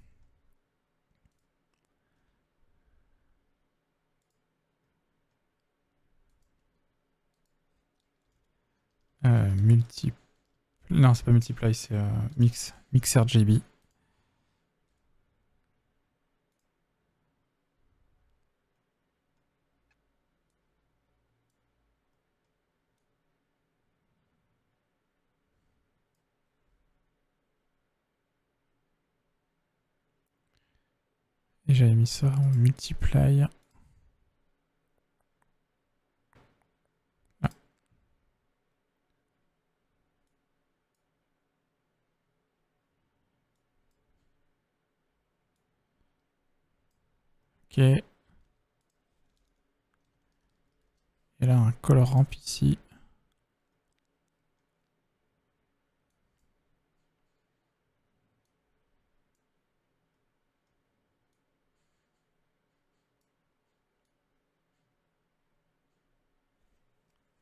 Euh, multi... Non, c'est pas multiply, c'est euh, mix. Mix R G B. Et j'avais mis ça en multiply. Ah. Ok. Et là, un color ramp ici.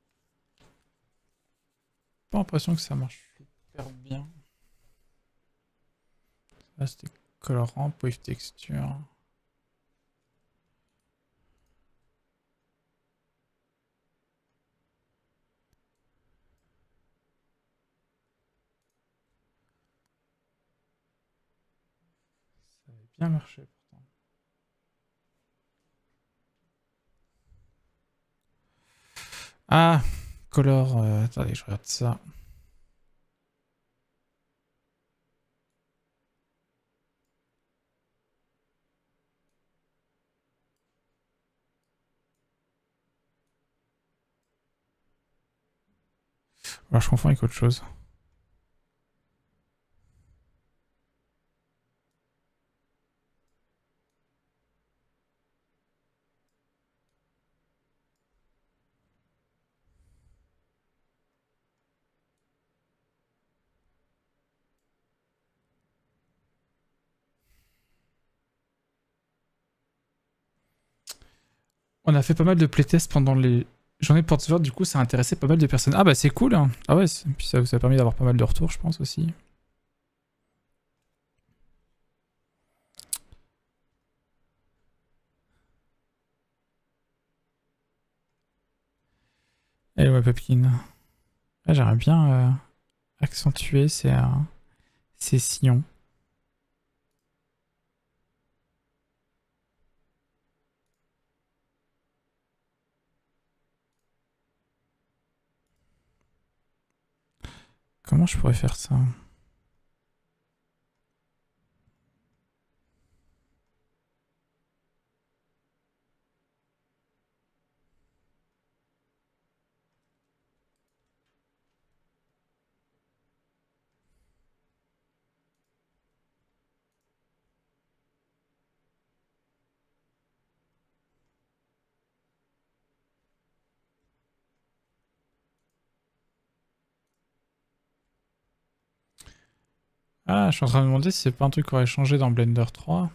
Pas l'impression que ça marche super bien. Là, c'était colorant, with texture. Ça avait bien marché pourtant. Ah, color. Euh, attendez, je regarde ça. Alors, je confonds avec autre chose. On a fait pas mal de playtests pendant les journées de Portsmouth, du coup ça a intéressé pas mal de personnes. Ah bah c'est cool hein. Ah ouais, puis ça vous a permis d'avoir pas mal de retours je pense aussi. Eh ouais Pepkin. Ah, j'aimerais bien euh, accentuer ces, euh, ces sillons. Comment je pourrais faire ça? Ah, je suis en train de me demander si c'est pas un truc qui aurait changé dans Blender trois.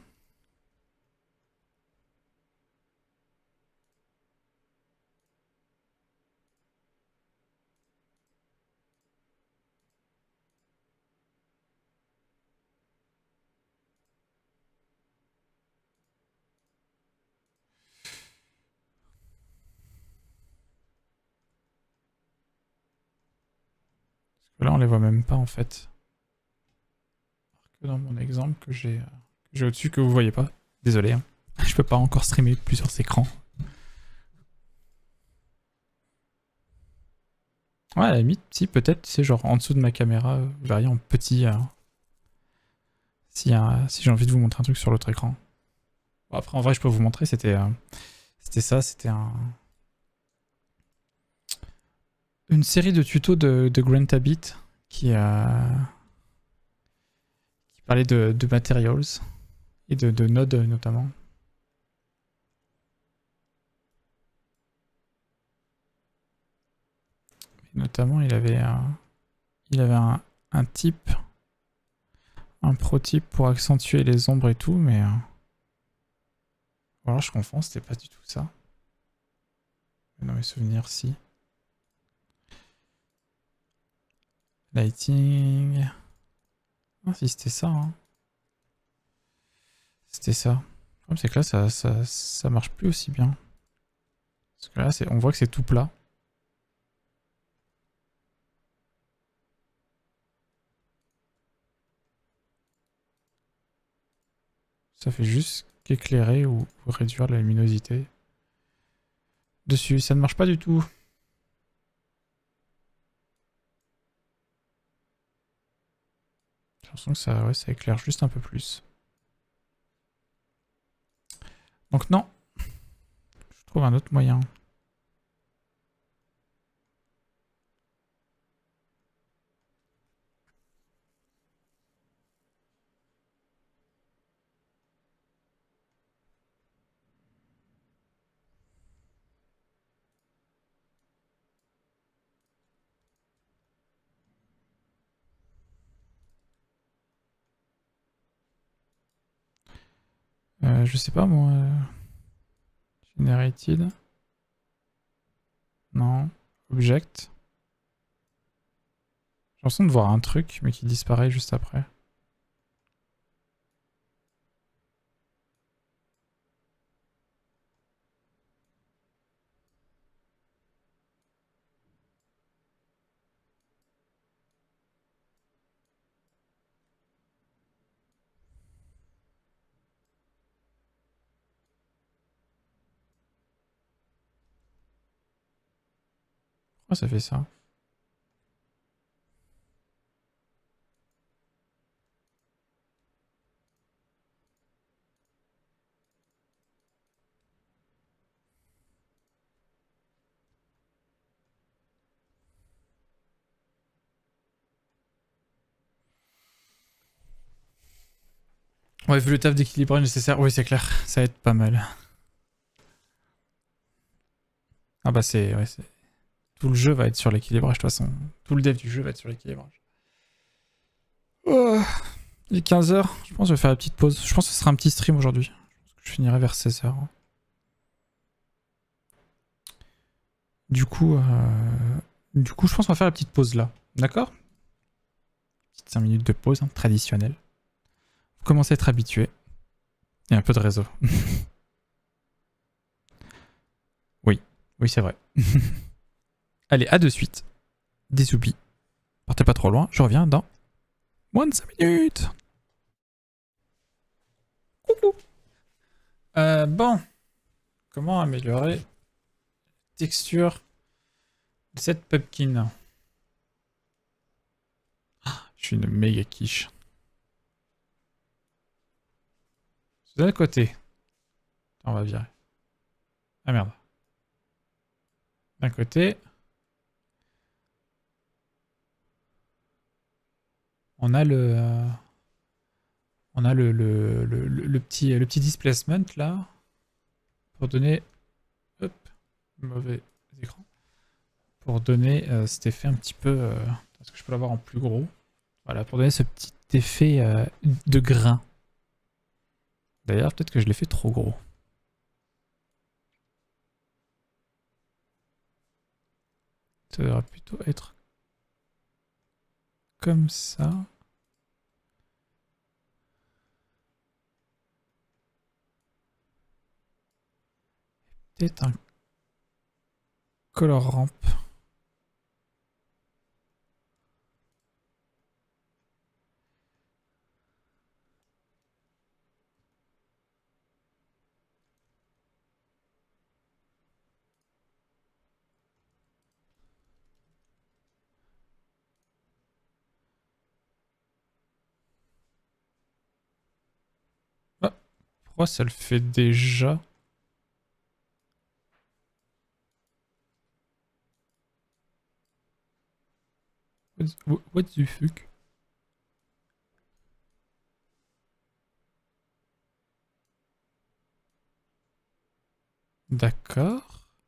Parce que là on les voit même pas en fait. Que dans mon exemple que j'ai euh, que j'ai au-dessus que vous voyez pas. Désolé, hein. Je peux pas encore streamer plusieurs écrans. Ouais, à la limite, si, peut-être, c'est genre en dessous de ma caméra, euh, vous verriez en petit, euh, si, euh, si j'ai envie de vous montrer un truc sur l'autre écran. Bon, après, en vrai, je peux vous montrer, c'était euh, c'était ça, c'était un... une série de tutos de, de Grant Habit qui, euh, qui parlait de, de materials et de, de nodes notamment. Et notamment, il avait, un, il avait un, un type, un pro type pour accentuer les ombres et tout, mais... Euh, voilà, je confonds, c'était pas du tout ça. Mais dans mes souvenirs, si. Lighting... Ah si, c'était ça, hein. C'était ça. Le problème, c'est que là, ça, ça, ça marche plus aussi bien. Parce que là, on voit que c'est tout plat. Ça fait juste qu'éclairer ou, ou réduire la luminosité dessus. Ça ne marche pas du tout. J'ai l'impression que ça, ouais, ça éclaire juste un peu plus. Donc non. Je trouve un autre moyen. Euh, je sais pas moi. Euh... Generated. Non. Object. J'ai l'impression de voir un truc, mais qui disparaît juste après. Pourquoi ça fait ça? Ouais, vu le taf d'équilibrage nécessaire, oui, c'est clair, ça va être pas mal. Ah bah c'est... Ouais, c'est... Tout le jeu va être sur l'équilibrage, de toute façon. Tout le dev du jeu va être sur l'équilibrage. Oh, il est quinze heures, je pense que je vais faire la petite pause. Je pense que ce sera un petit stream aujourd'hui. Je finirai vers seize heures. Du coup, euh... du coup, je pense qu'on va faire la petite pause là. D'accord? Petite cinq minutes de pause, hein, traditionnelle. Vous commencez à être habitué. Il y a un peu de réseau. Oui, oui, c'est vrai. Allez, à de suite. Des oublis. Partez pas trop loin, je reviens dans moins de cinq minutes. Coucou. Euh, bon. Comment améliorer la texture de cette pumpkin? Je suis une méga quiche. C'est d'un côté. On va virer. Ah merde. D'un côté. On a le... euh, on a le, le, le, le, le petit, le petit displacement là. Pour donner... Hop. Mauvais écran. Pour donner euh, cet effet un petit peu... Euh, est-ce que je peux l'avoir en plus gros? Voilà, pour donner ce petit effet euh, de grain. D'ailleurs, peut-être que je l'ai fait trop gros. Ça devrait plutôt être comme ça. Peut-être un color ramp. Ah, pourquoi ça le fait déjà? What, what the fuck? D'accord.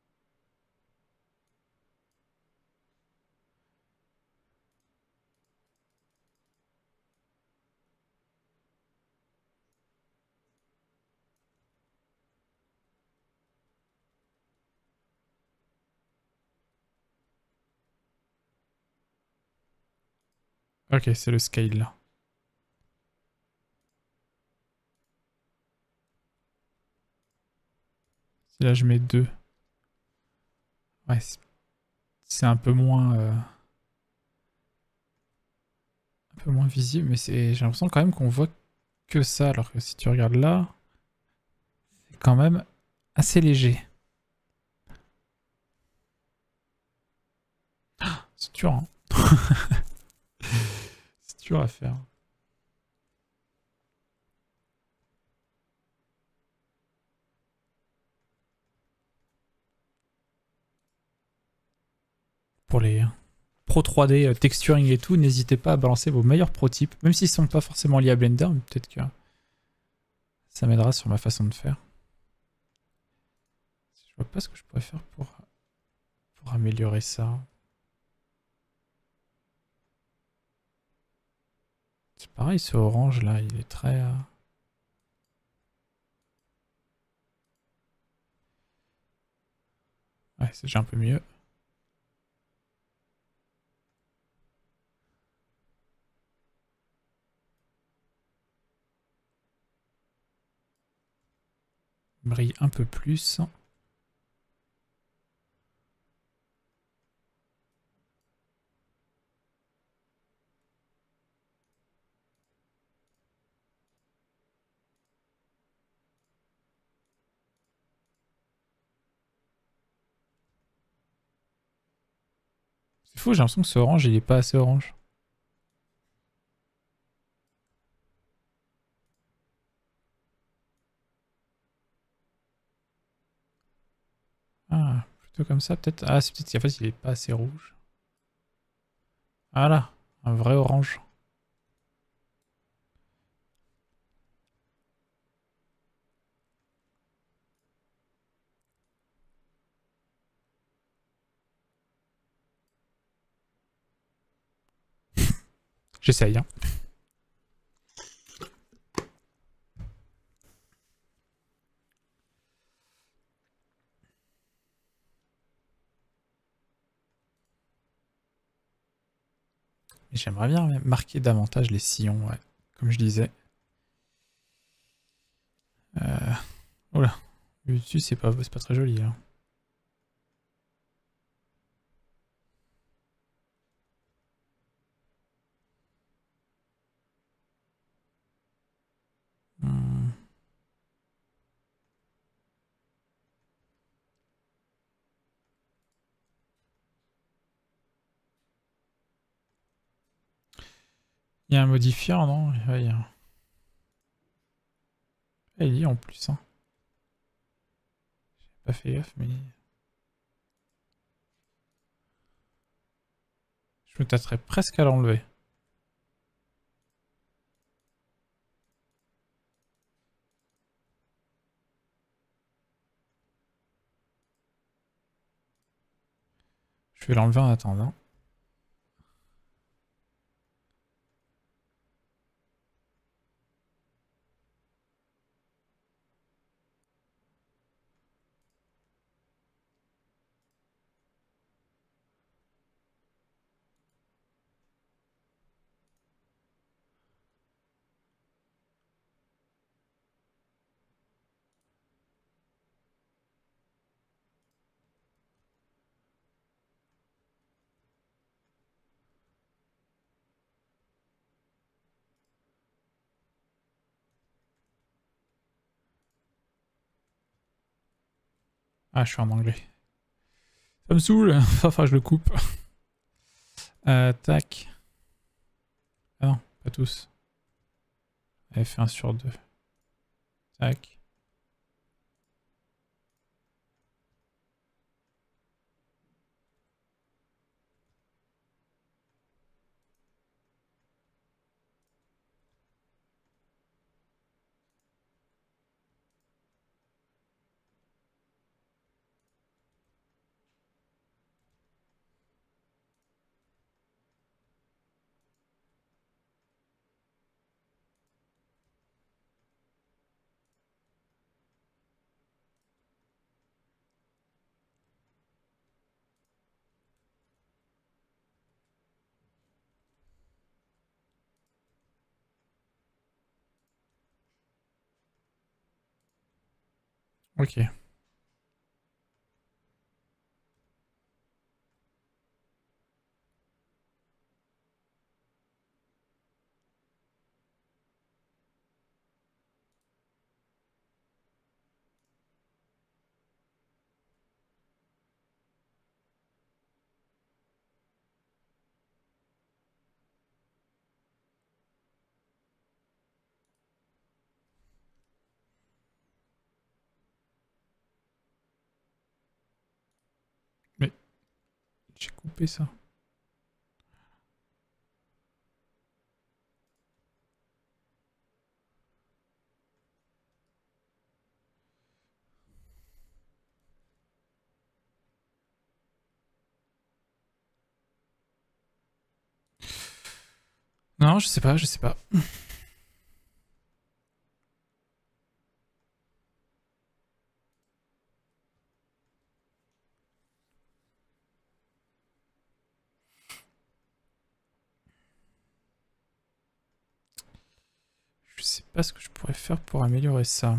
Ok, c'est le scale là. Si là je mets deux. Ouais, c'est un peu moins... Euh, un peu moins visible, mais c'est, j'ai l'impression quand même qu'on voit que ça, alors que si tu regardes là, c'est quand même assez léger. C'est dur, hein. C'est dur à faire. Pour les Pro trois D euh, texturing et tout, n'hésitez pas à balancer vos meilleurs prototypes, même s'ils sont pas forcément liés à Blender, mais peut-être que ça m'aidera sur ma façon de faire. Je vois pas ce que je pourrais faire pour, pour améliorer ça. C'est pareil, ce orange là, il est très... Euh... Ouais, c'est déjà un peu mieux. Il brille un peu plus. C'est fou, j'ai l'impression que ce orange, il est pas assez orange. Ah, plutôt comme ça, peut-être. Ah, c'est peut-être qu'en fait, il est pas assez rouge. Voilà, un vrai orange. J'essaye, hein. Mais j'aimerais bien marquer davantage les sillons, ouais. Comme je disais. Euh... Oula. Le dessus, c'est pas, c'est pas très joli, hein. Hmm. Il y a un modifiant, non? Ouais, il y a... Ah, il y a en plus, hein. J'ai pas fait gaffe, mais... Je me tâterais presque à l'enlever. Je vais l'enlever en attendant. Ah, je suis en anglais. Ça me saoule. Enfin, je le coupe. Euh, tac. Ah non, pas tous. F un sur deux. Tac. Ok. Mais j'ai coupé ça. Non, je sais pas, je sais pas. Je sais pas ce que je pourrais faire pour améliorer ça.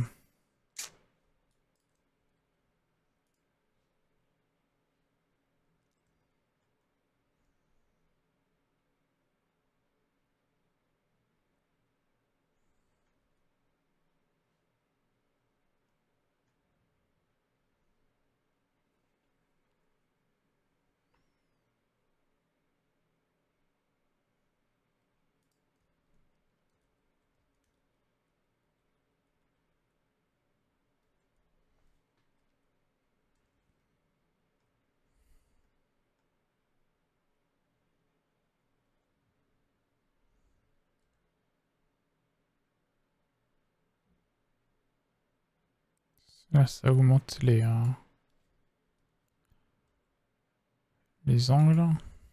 Là, ça augmente les, euh, les angles.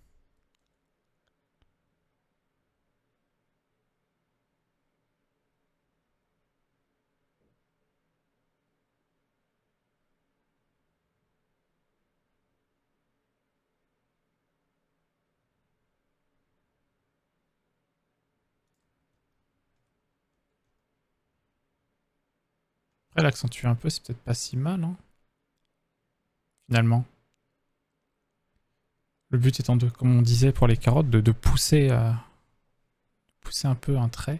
Après, l'accentuer un peu, c'est peut-être pas si mal, hein, finalement. Le but étant de, comme on disait pour les carottes, de, de pousser, euh, pousser un peu un trait.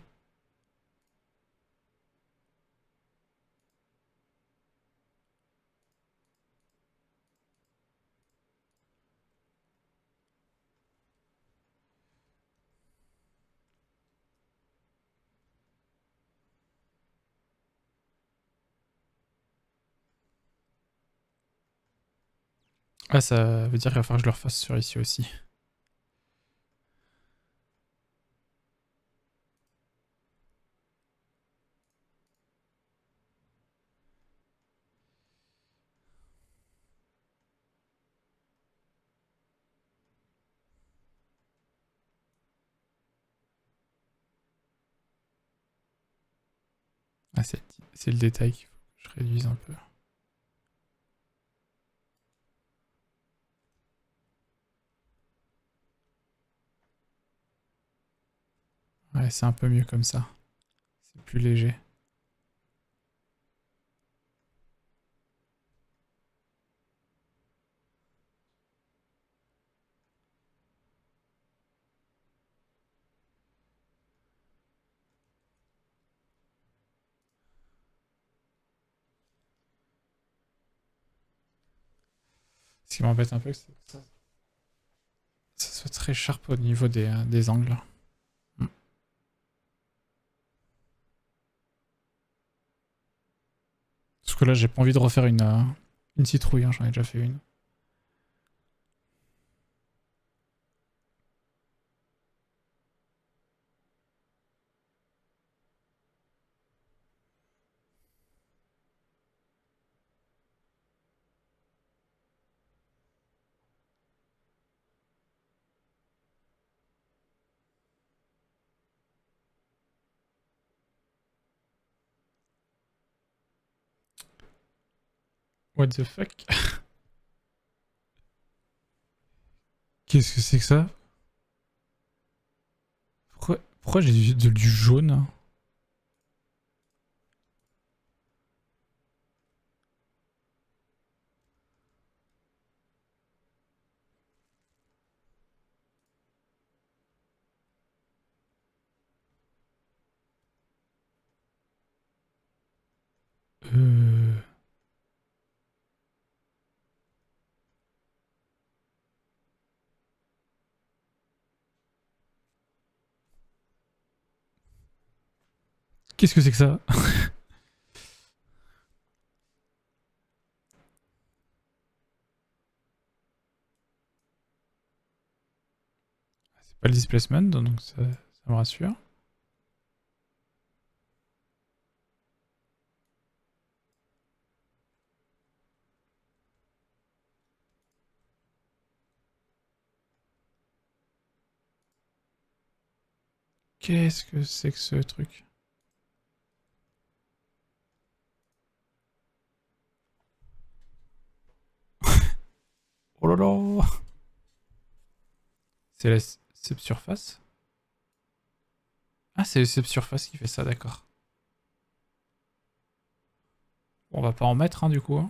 Ah, ça veut dire qu'il va falloir que je le refasse sur ici aussi. Ah, c'est c'est le détail qu'il faut que je réduise un peu. Ouais, c'est un peu mieux comme ça. C'est plus léger. Ce qui m'embête un peu, c'est que ça, ça soit très sharp au niveau des, euh, des angles. Hmm. Parce que là, j'ai pas envie de refaire une, euh, une citrouille, hein, j'en ai déjà fait une. What the fuck? Qu'est-ce que c'est que ça? Pourquoi, pourquoi j'ai du, de- du jaune? Euh... Qu'est-ce que c'est que ça? C'est pas le displacement, donc ça, ça me rassure. Qu'est-ce que c'est que ce truc? Oh là là! C'est la subsurface? Ah, c'est le subsurface qui fait ça, d'accord. Bon, on va pas en mettre, hein, du coup. Hein.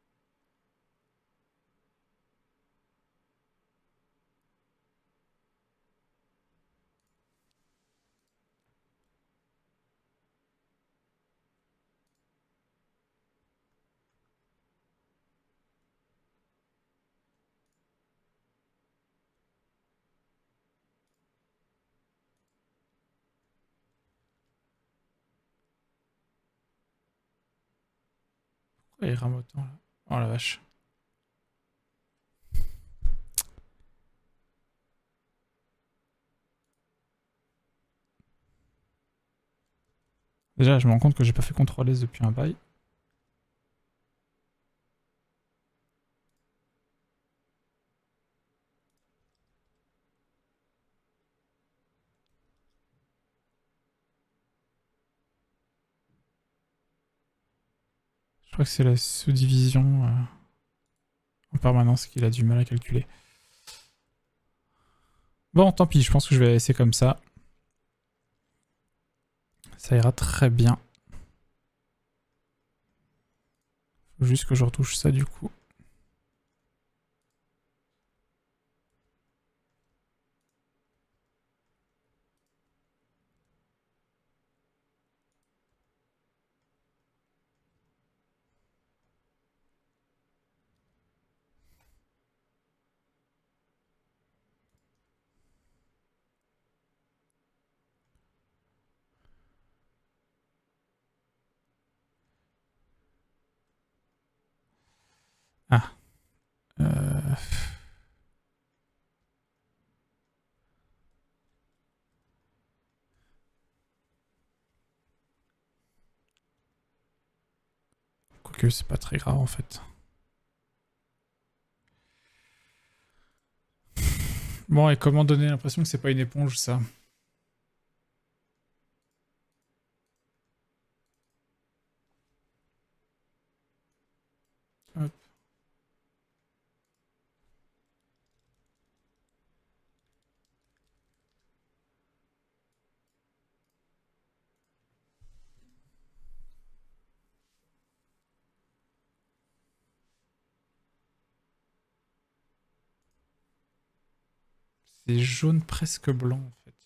Pourquoi il rame autant, là? Oh la vache. Déjà, je me rends compte que j'ai pas fait contrôle S depuis un bail. crois que c'est la sous-division euh, en permanence qu'il a du mal à calculer. Bon, tant pis, je pense que je vais laisser comme ça. Ça ira très bien. Faut juste que je retouche ça du coup. Ah. Euh... Quoique c'est pas très grave en fait. Bon, et comment donner l'impression que c'est pas une éponge ça? Hop. C'est jaune presque blanc en fait.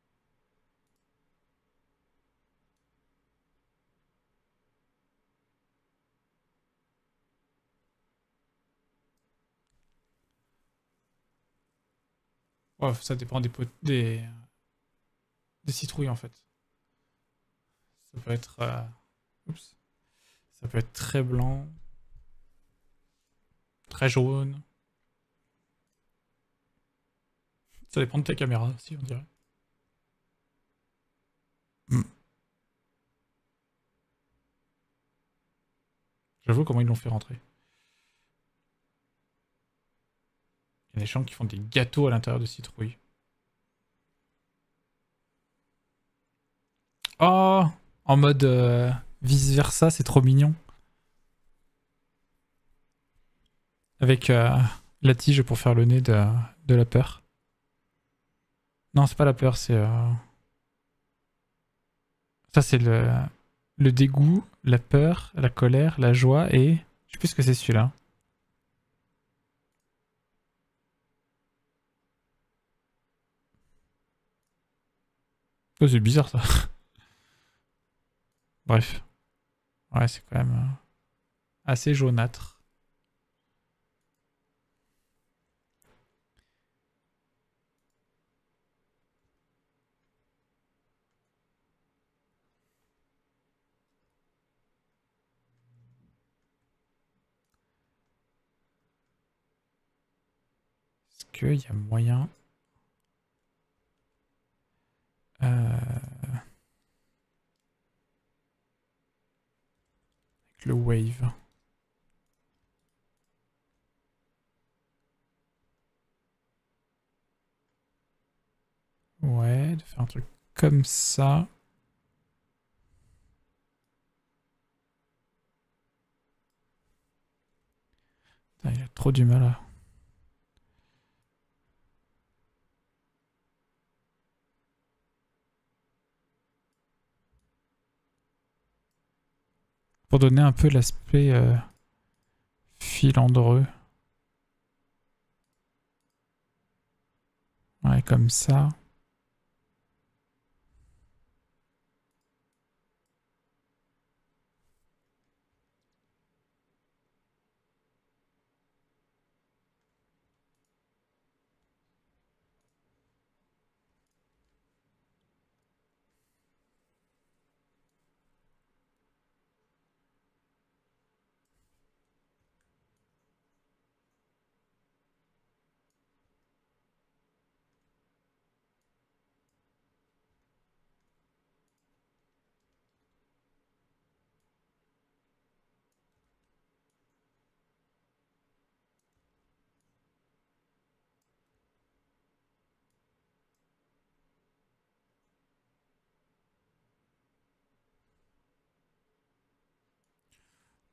Ouais, ça dépend des, pot des... des citrouilles en fait. Ça peut être... Euh... Oups. Ça peut être très blanc, très jaune. Ça dépend de ta caméra aussi, on dirait. Mm. J'avoue comment ils l'ont fait rentrer. Il y a des gens qui font des gâteaux à l'intérieur de citrouilles. Oh, en mode euh, vice-versa, c'est trop mignon. Avec euh, la tige pour faire le nez de, de la peur. Non, c'est pas la peur, c'est... Euh... Ça, c'est le, le dégoût, la peur, la colère, la joie et... Je sais plus ce que c'est celui-là. Oh, c'est bizarre ça. Bref. Ouais, c'est quand même euh, assez jaunâtre. Est-ce qu'il y a moyen... Euh... Avec le wave. Ouais, de faire un truc comme ça. Putain, il a trop du mal à... Pour donner un peu l'aspect euh, filandreux. Ouais, comme ça.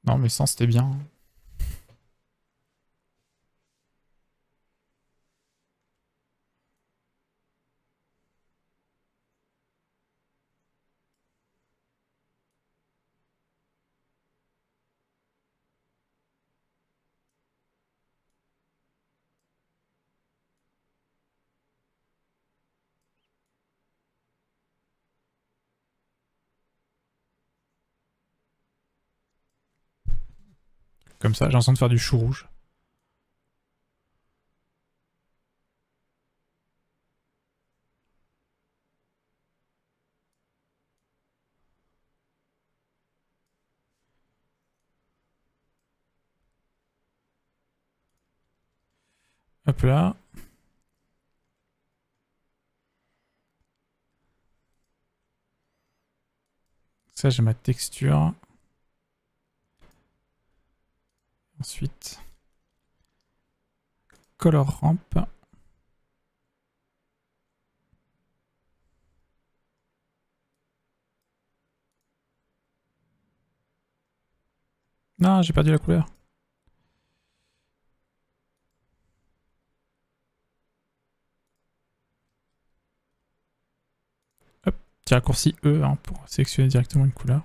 Non, mais sans, c'était bien. Comme ça, j'ai l'impression de faire du chou rouge. Hop là. Ça, j'ai ma texture. Ensuite, color ramp. Non, j'ai perdu la couleur. Hop, petit raccourci E hein, pour sélectionner directement une couleur.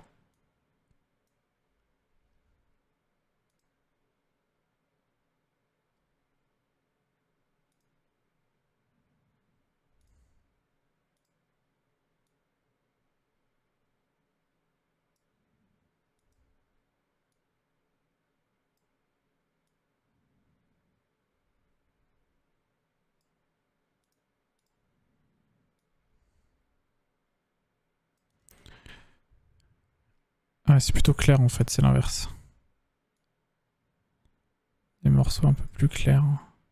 Ouais, c'est plutôt clair en fait, c'est l'inverse. Des morceaux un peu plus clairs.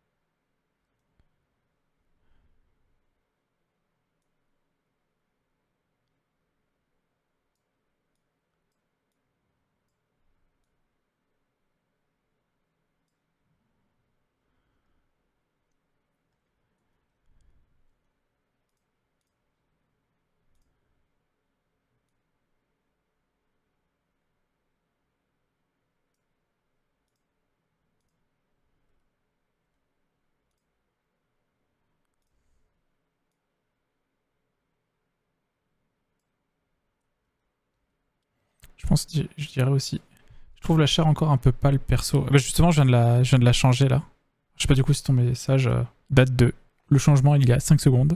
Je pense que je dirais aussi. Je trouve la chair encore un peu pâle perso. Bah justement, je viens, de la, je viens de la changer là. Je sais pas du coup si ton message euh, date de le changement il y a cinq secondes.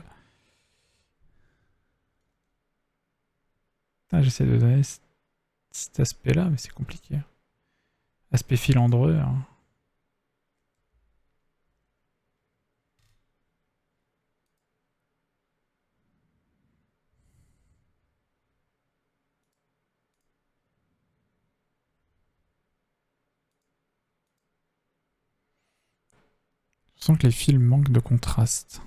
Ah, j'essaie de donner cet aspect là, mais c'est compliqué. Aspect filandreux. Hein. Je sens que les fils manquent de contraste.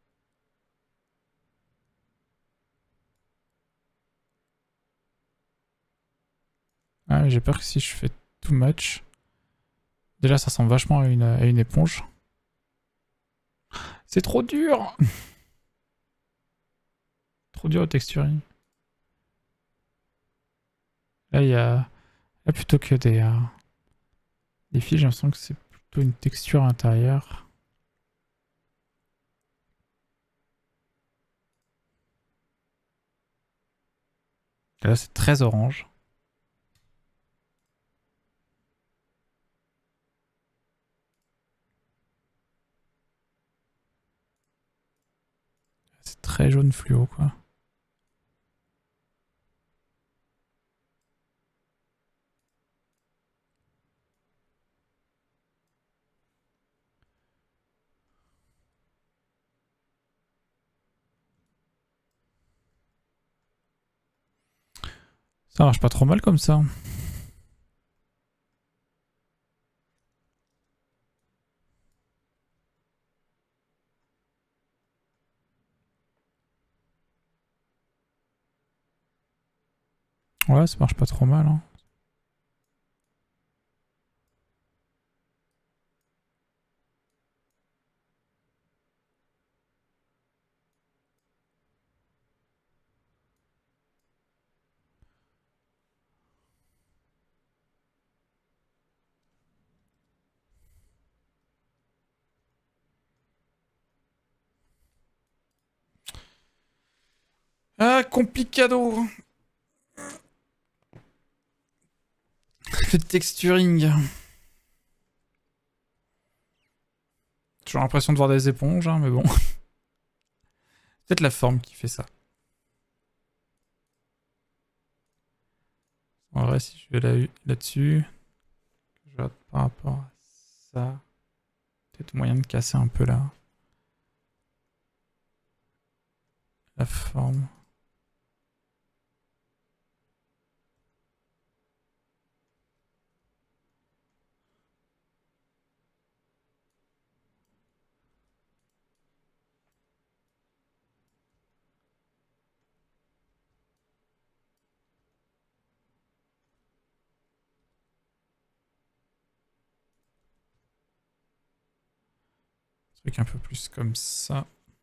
Ah, j'ai peur que si je fais too much. Déjà, ça ressemble vachement à une, à une éponge. C'est trop dur! Trop dur au texturing. Là, il y a. Là, plutôt que des, euh, des fils, j'ai l'impression que c'est plutôt une texture intérieure. Là, c'est très orange. C'est très jaune fluo, quoi. Ça marche pas trop mal comme ça. Ouais, ça marche pas trop mal. Hein. Ah, complicado. Le texturing. J'ai l'impression de voir des éponges, hein, mais bon. Peut-être la forme qui fait ça. En vrai, si je vais là- là-dessus, je regarde par rapport à ça. Peut-être moyen de casser un peu là. La forme. Un truc un peu plus comme ça.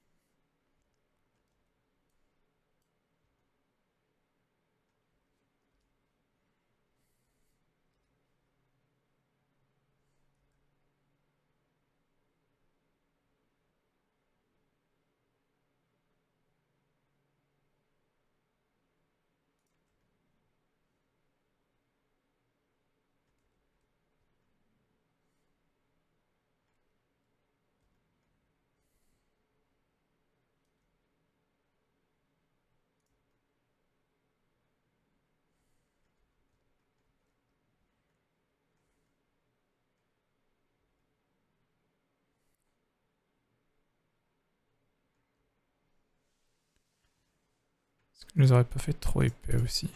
Est-ce que je les aurais pas fait trop épais aussi?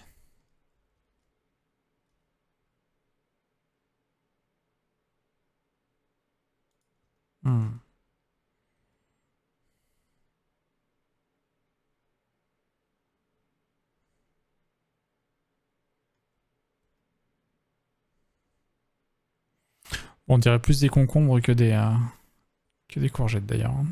Hmm. Bon, on dirait plus des concombres que des, euh, que des courgettes d'ailleurs. Hein.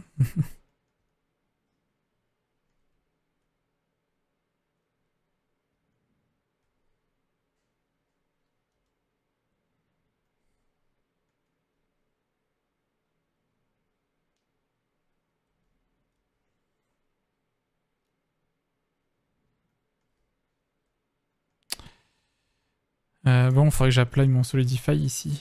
Euh, bon, il faudrait que j'apply mon Solidify ici.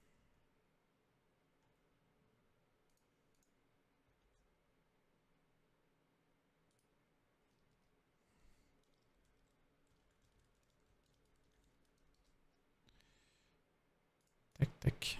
Tac, tac.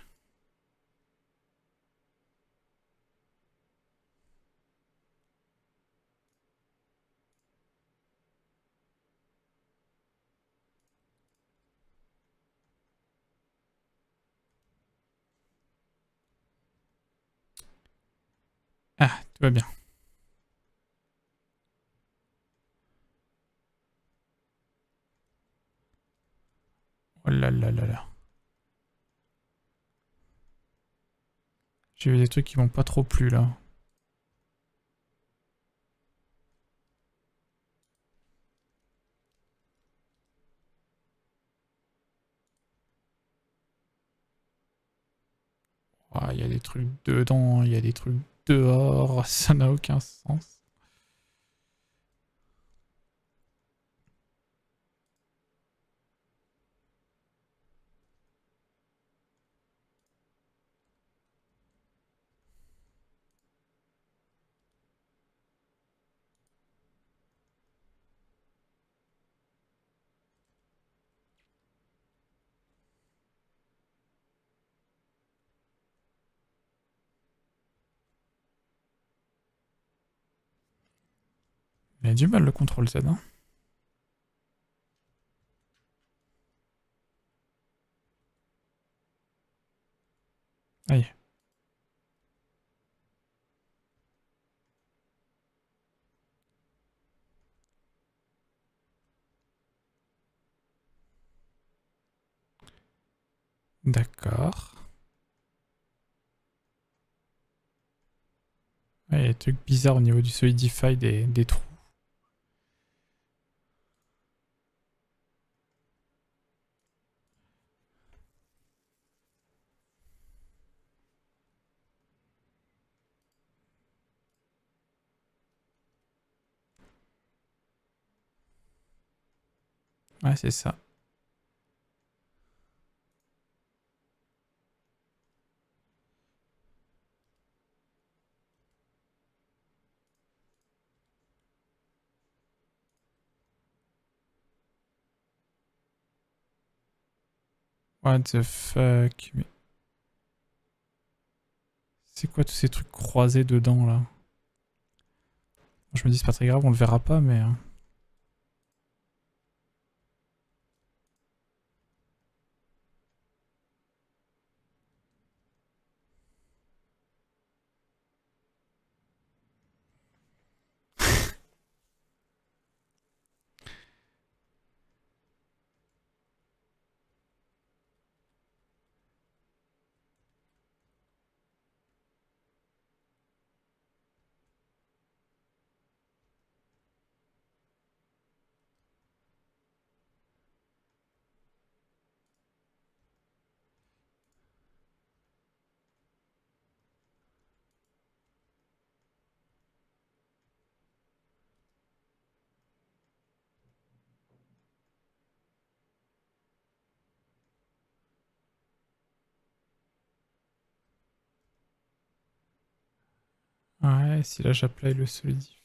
Ah, tout va bien. Oh là là là là. J'ai vu des trucs qui m'ont pas trop plu là. Ah, il y a des trucs dedans, il y a des trucs dehors, ça n'a aucun sens. Il a du mal le contrôle Z. Hein. Aïe. D'accord. Ouais, il y a des trucs bizarres au niveau du Solidify des, des trous. Ouais, c'est ça. What the fuck? Mais... c'est quoi tous ces trucs croisés dedans là? Je me dis c'est pas très grave, on le verra pas, mais... Ouais, si là j'appelais le Solidify...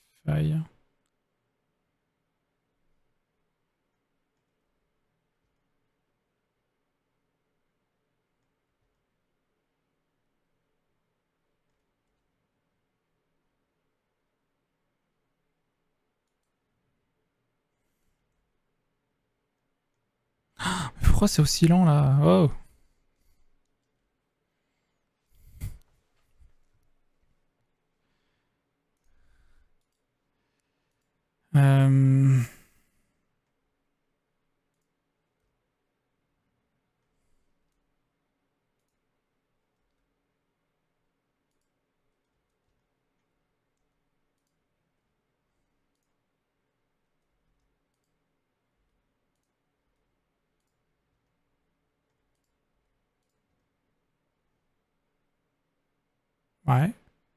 Mais pourquoi c'est aussi lent là? Oh! Euh... Ouais.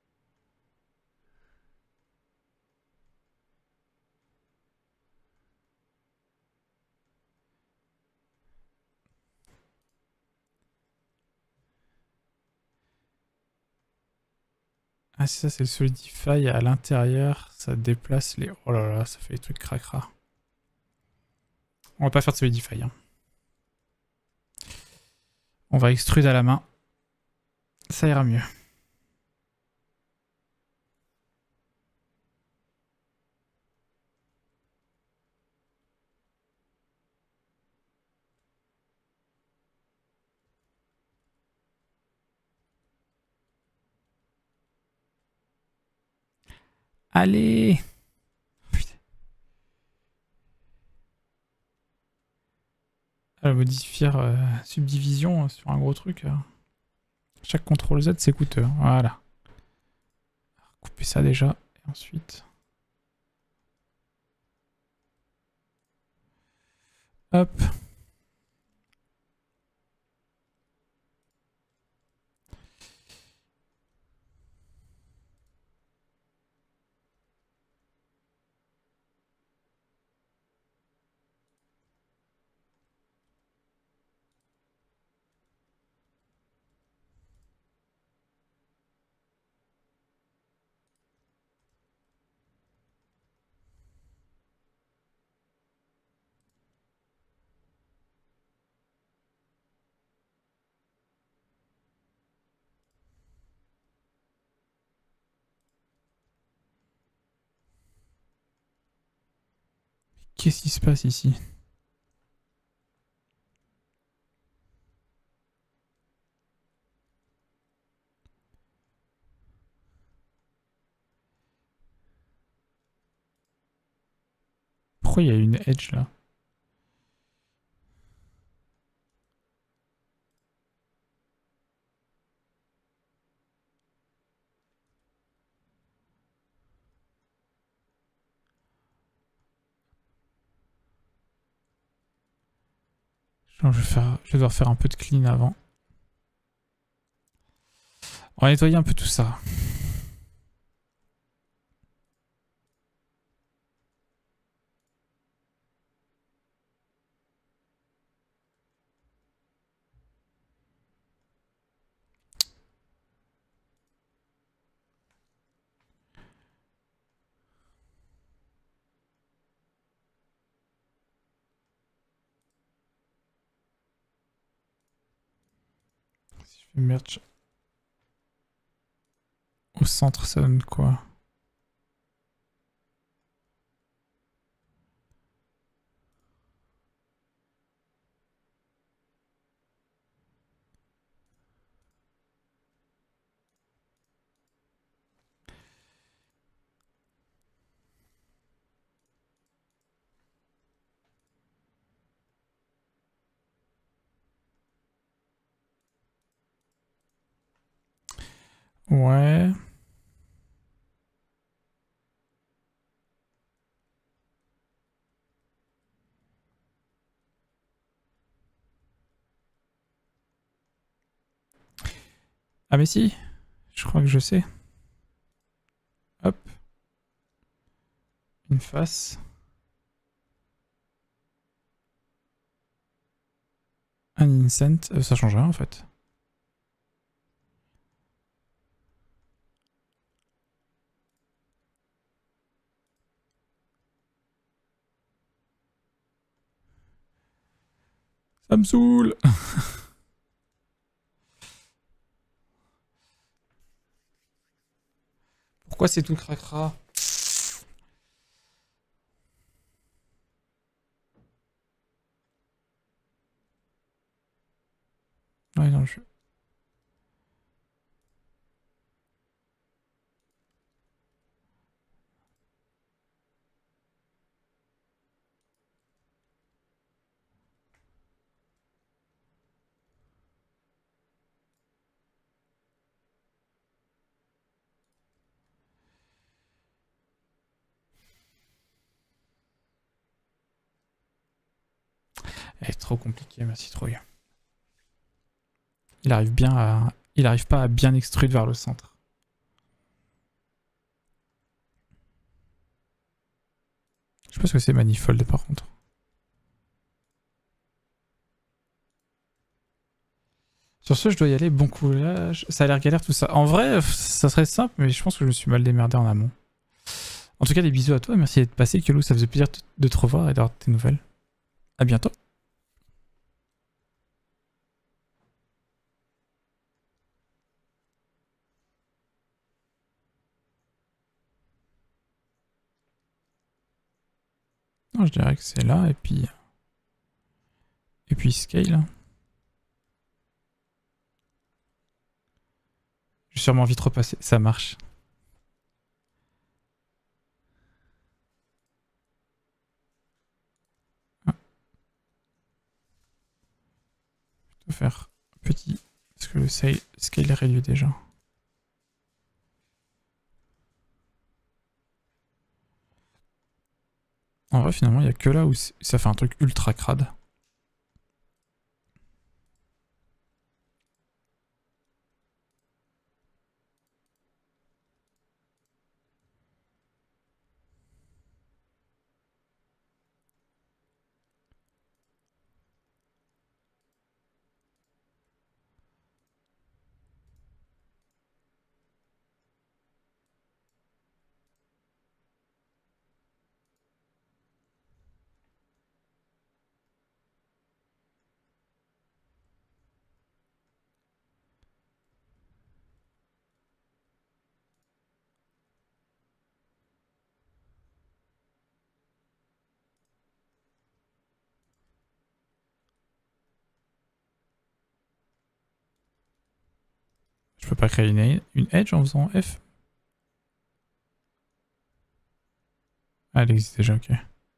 Ah c'est ça, c'est le Solidify à l'intérieur, ça déplace les... Oh là là, ça fait des trucs cracra. On va pas faire de Solidify. Hein. On va extrude à la main. Ça ira mieux. Allez! Putain. Ah, modifier euh, subdivision sur un gros truc. Euh. Chaque contrôle Z c'est coûteux. Hein. Voilà. Couper ça déjà. Et ensuite... Hop. Qu'est-ce qui se passe ici? Pourquoi il y a une edge là? Je vais, faire... je vais devoir faire un peu de clean avant. On va nettoyer un peu tout ça. Si je fais merge au centre, ça donne quoi? Ouais. Ah mais si, je crois que je sais. Hop. Une face. Un incent. Euh, ça change rien en fait. Ça me saoule. Pourquoi c'est tout cracra? Ouais, non, je... Elle est trop compliquée, ma citrouille. Il arrive bien à... Il arrive pas à bien extrude vers le centre. Je sais pas ce que c'est manifold par contre. Sur ce, je dois y aller. Bon courage. Ça a l'air galère tout ça. En vrai, ça serait simple, mais je pense que je me suis mal démerdé en amont. En tout cas, des bisous à toi. Merci d'être passé, Kyolou. Ça faisait plaisir de te revoir et d'avoir tes nouvelles. À bientôt. Non, je dirais que c'est là, et puis... Et puis scale. Je vais sûrement vite repasser. Ça marche. Ah. Je peux faire petit. Parce que le scale est réduit déjà. En vrai, finalement, il n'y a que là où ça fait un truc ultra crade. Je peux pas créer une, une edge en faisant F. Ah, elle existe déjà, ok.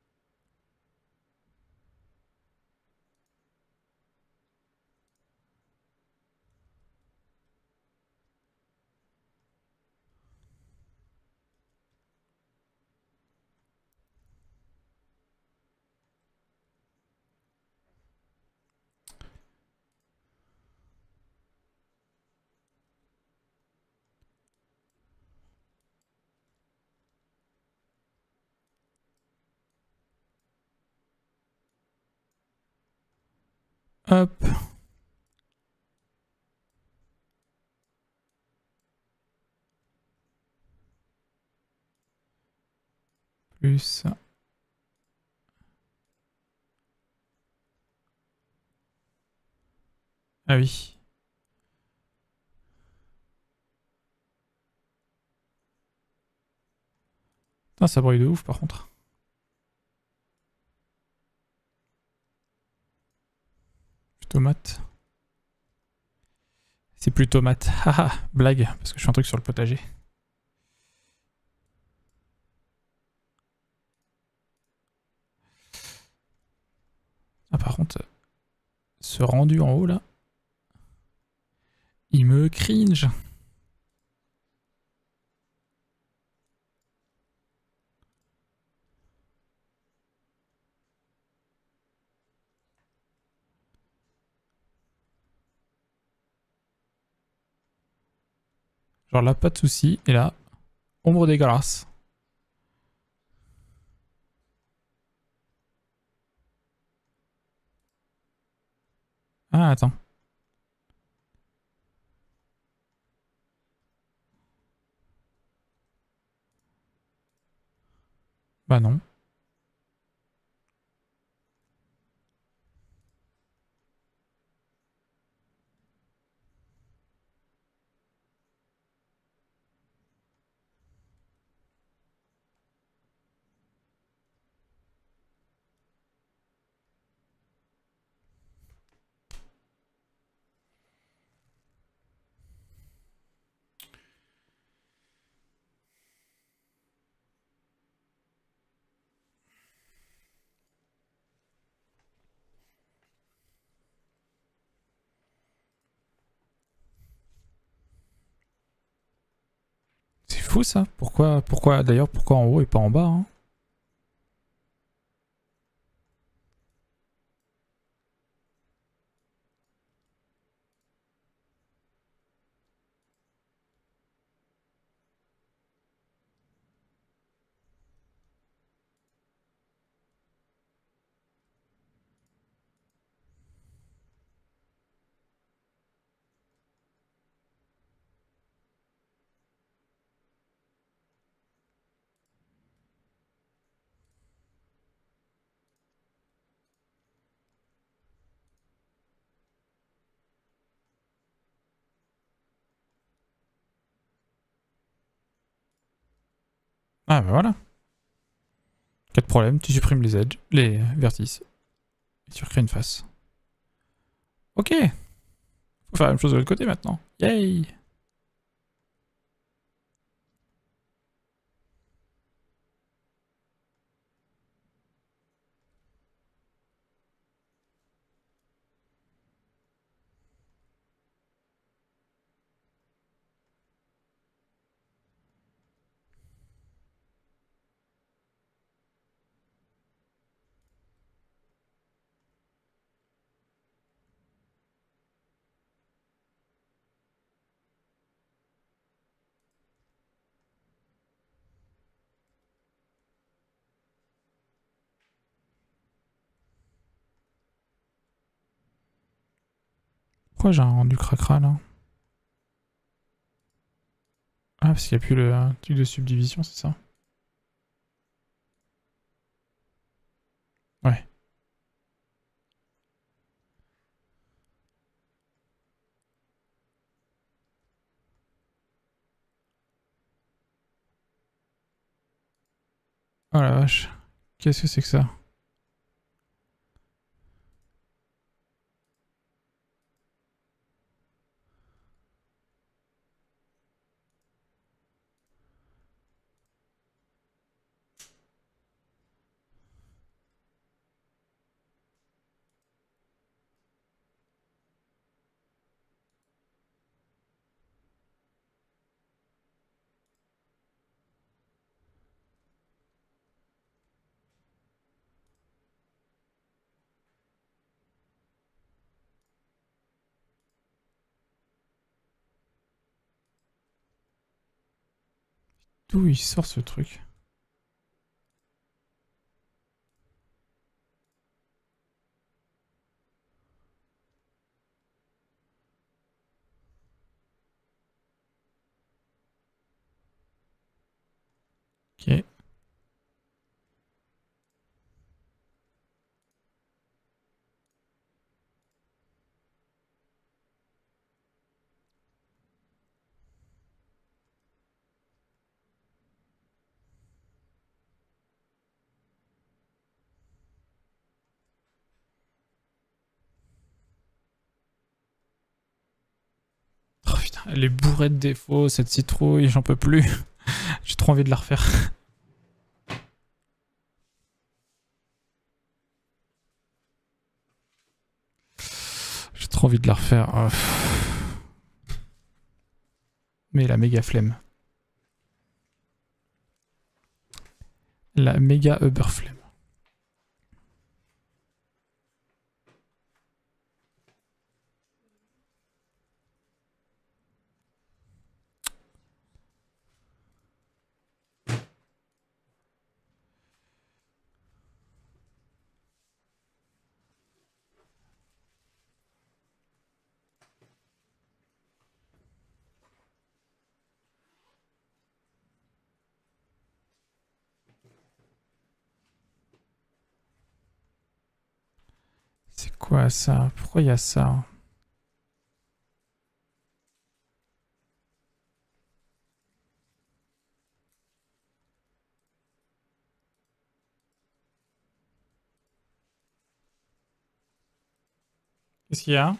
Hop. Plus. Ah oui. Putain, ça brille de ouf par contre. Tomate. C'est plus tomate. Haha, blague, parce que je fais un truc sur le potager. Ah, par contre, ce rendu en haut là, il me cringe. Genre là, pas de soucis. Et là, ombre dégueulasse. Ah, attends. Bah non. C'est fou ça. Pourquoi, pourquoi d'ailleurs, pourquoi en haut et pas en bas hein? Ah bah voilà. Pas de problème, tu supprimes les edges, les vertices. Et tu recrées une face. Ok. Faut faire la même chose de l'autre côté maintenant. Yay. Pourquoi j'ai un rendu cracra là? Ah, parce qu'il n'y a plus le euh, truc de subdivision, c'est ça? Ouais. Oh la vache. Qu'est-ce que c'est que ça? D'où il sort ce truc? Ok. Elle est bourrée de défauts, cette citrouille, j'en peux plus. J'ai trop envie de la refaire. J'ai trop envie de la refaire. Oh. Mais la méga flemme. La méga Uber flemme. C'est quoi ça? Pourquoi il y a ça? Qu'est-ce qu'il y a?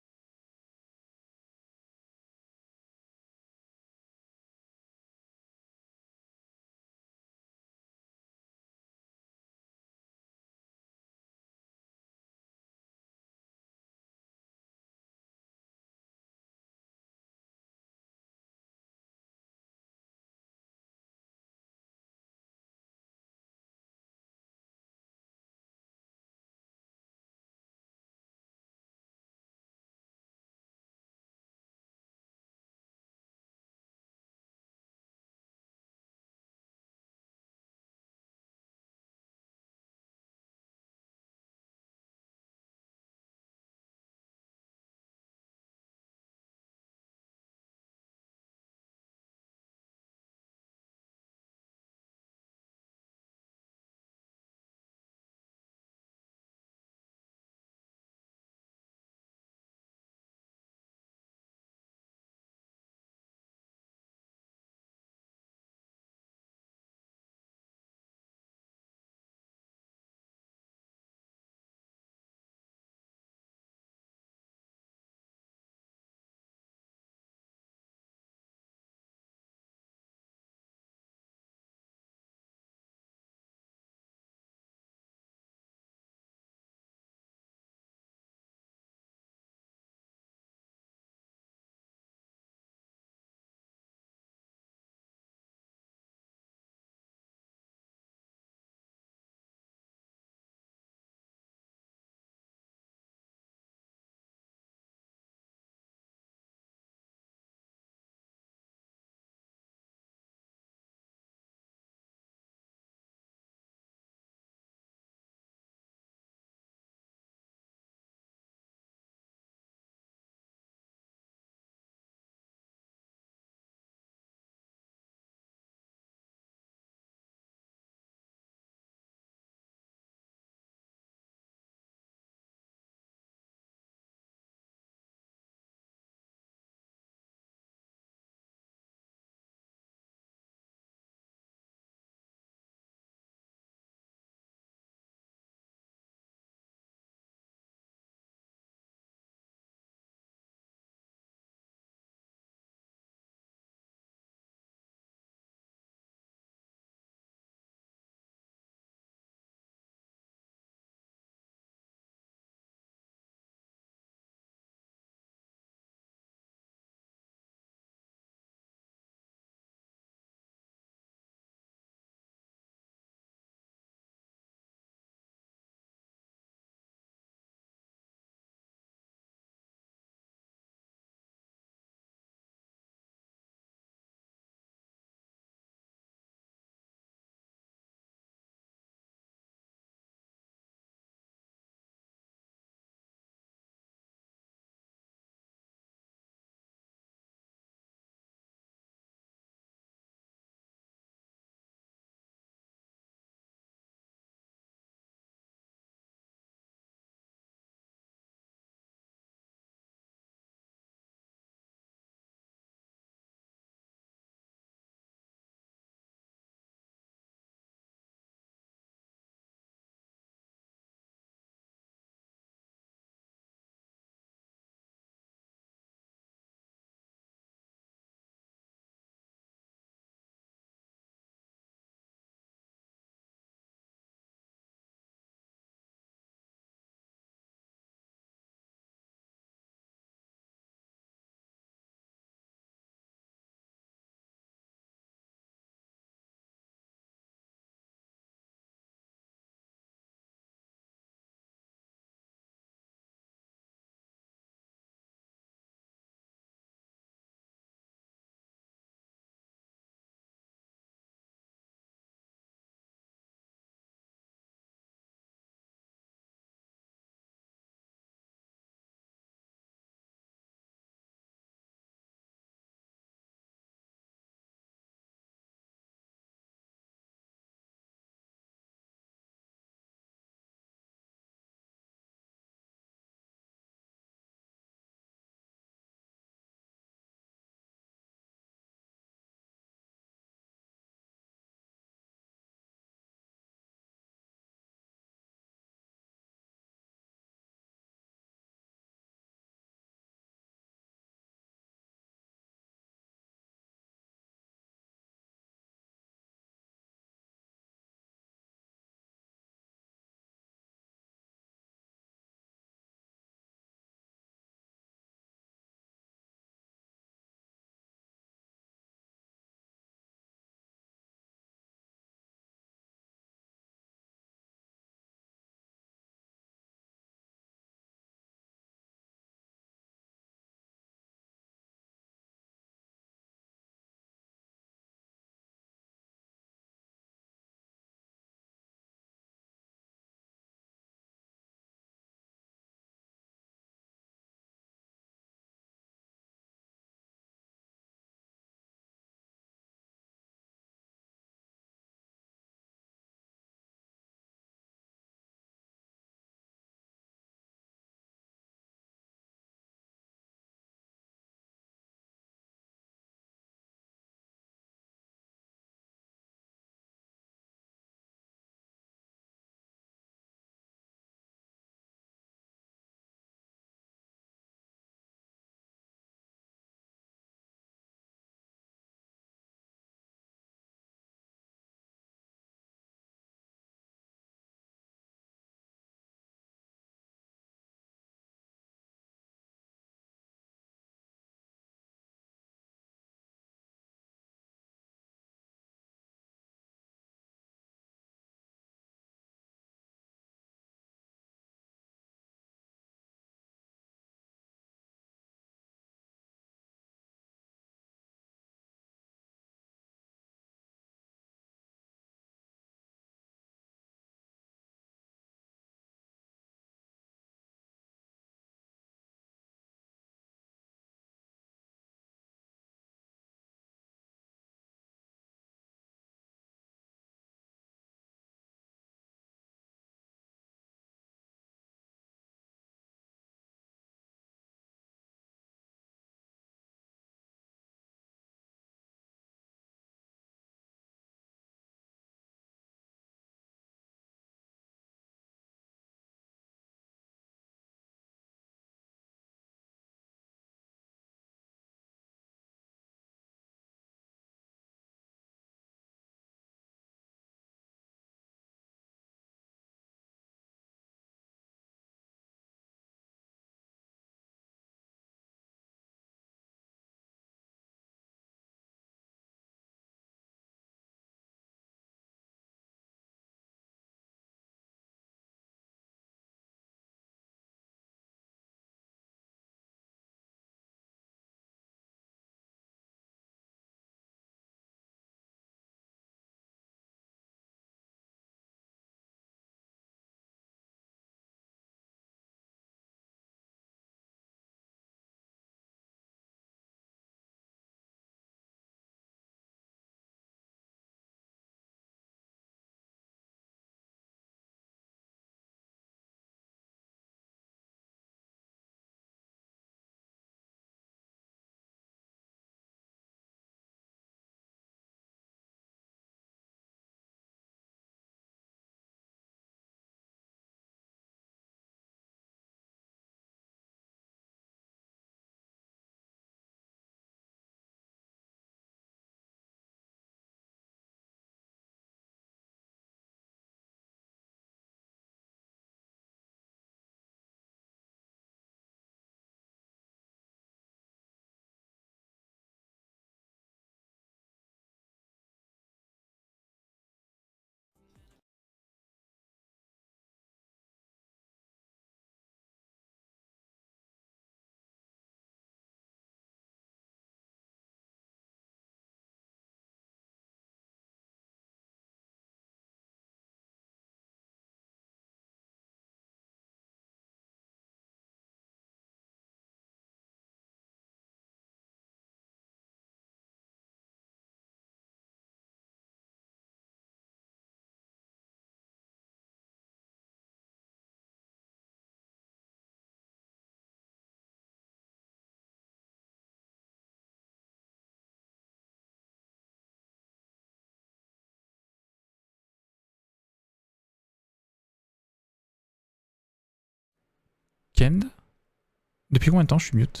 week-end. Depuis combien de temps je suis mute?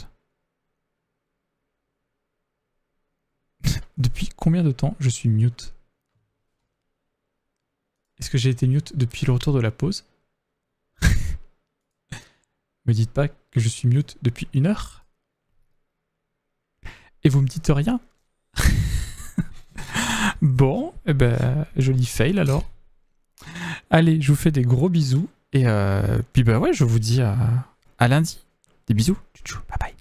Depuis combien de temps je suis mute? Est-ce que j'ai été mute depuis le retour de la pause? Me dites pas que je suis mute depuis une heure? Et vous me dites rien? Bon, eh ben, joli fail alors. Allez, je vous fais des gros bisous. Et euh, puis bah ouais, je vous dis à, à lundi. Des bisous. Tchou tchou, bye bye.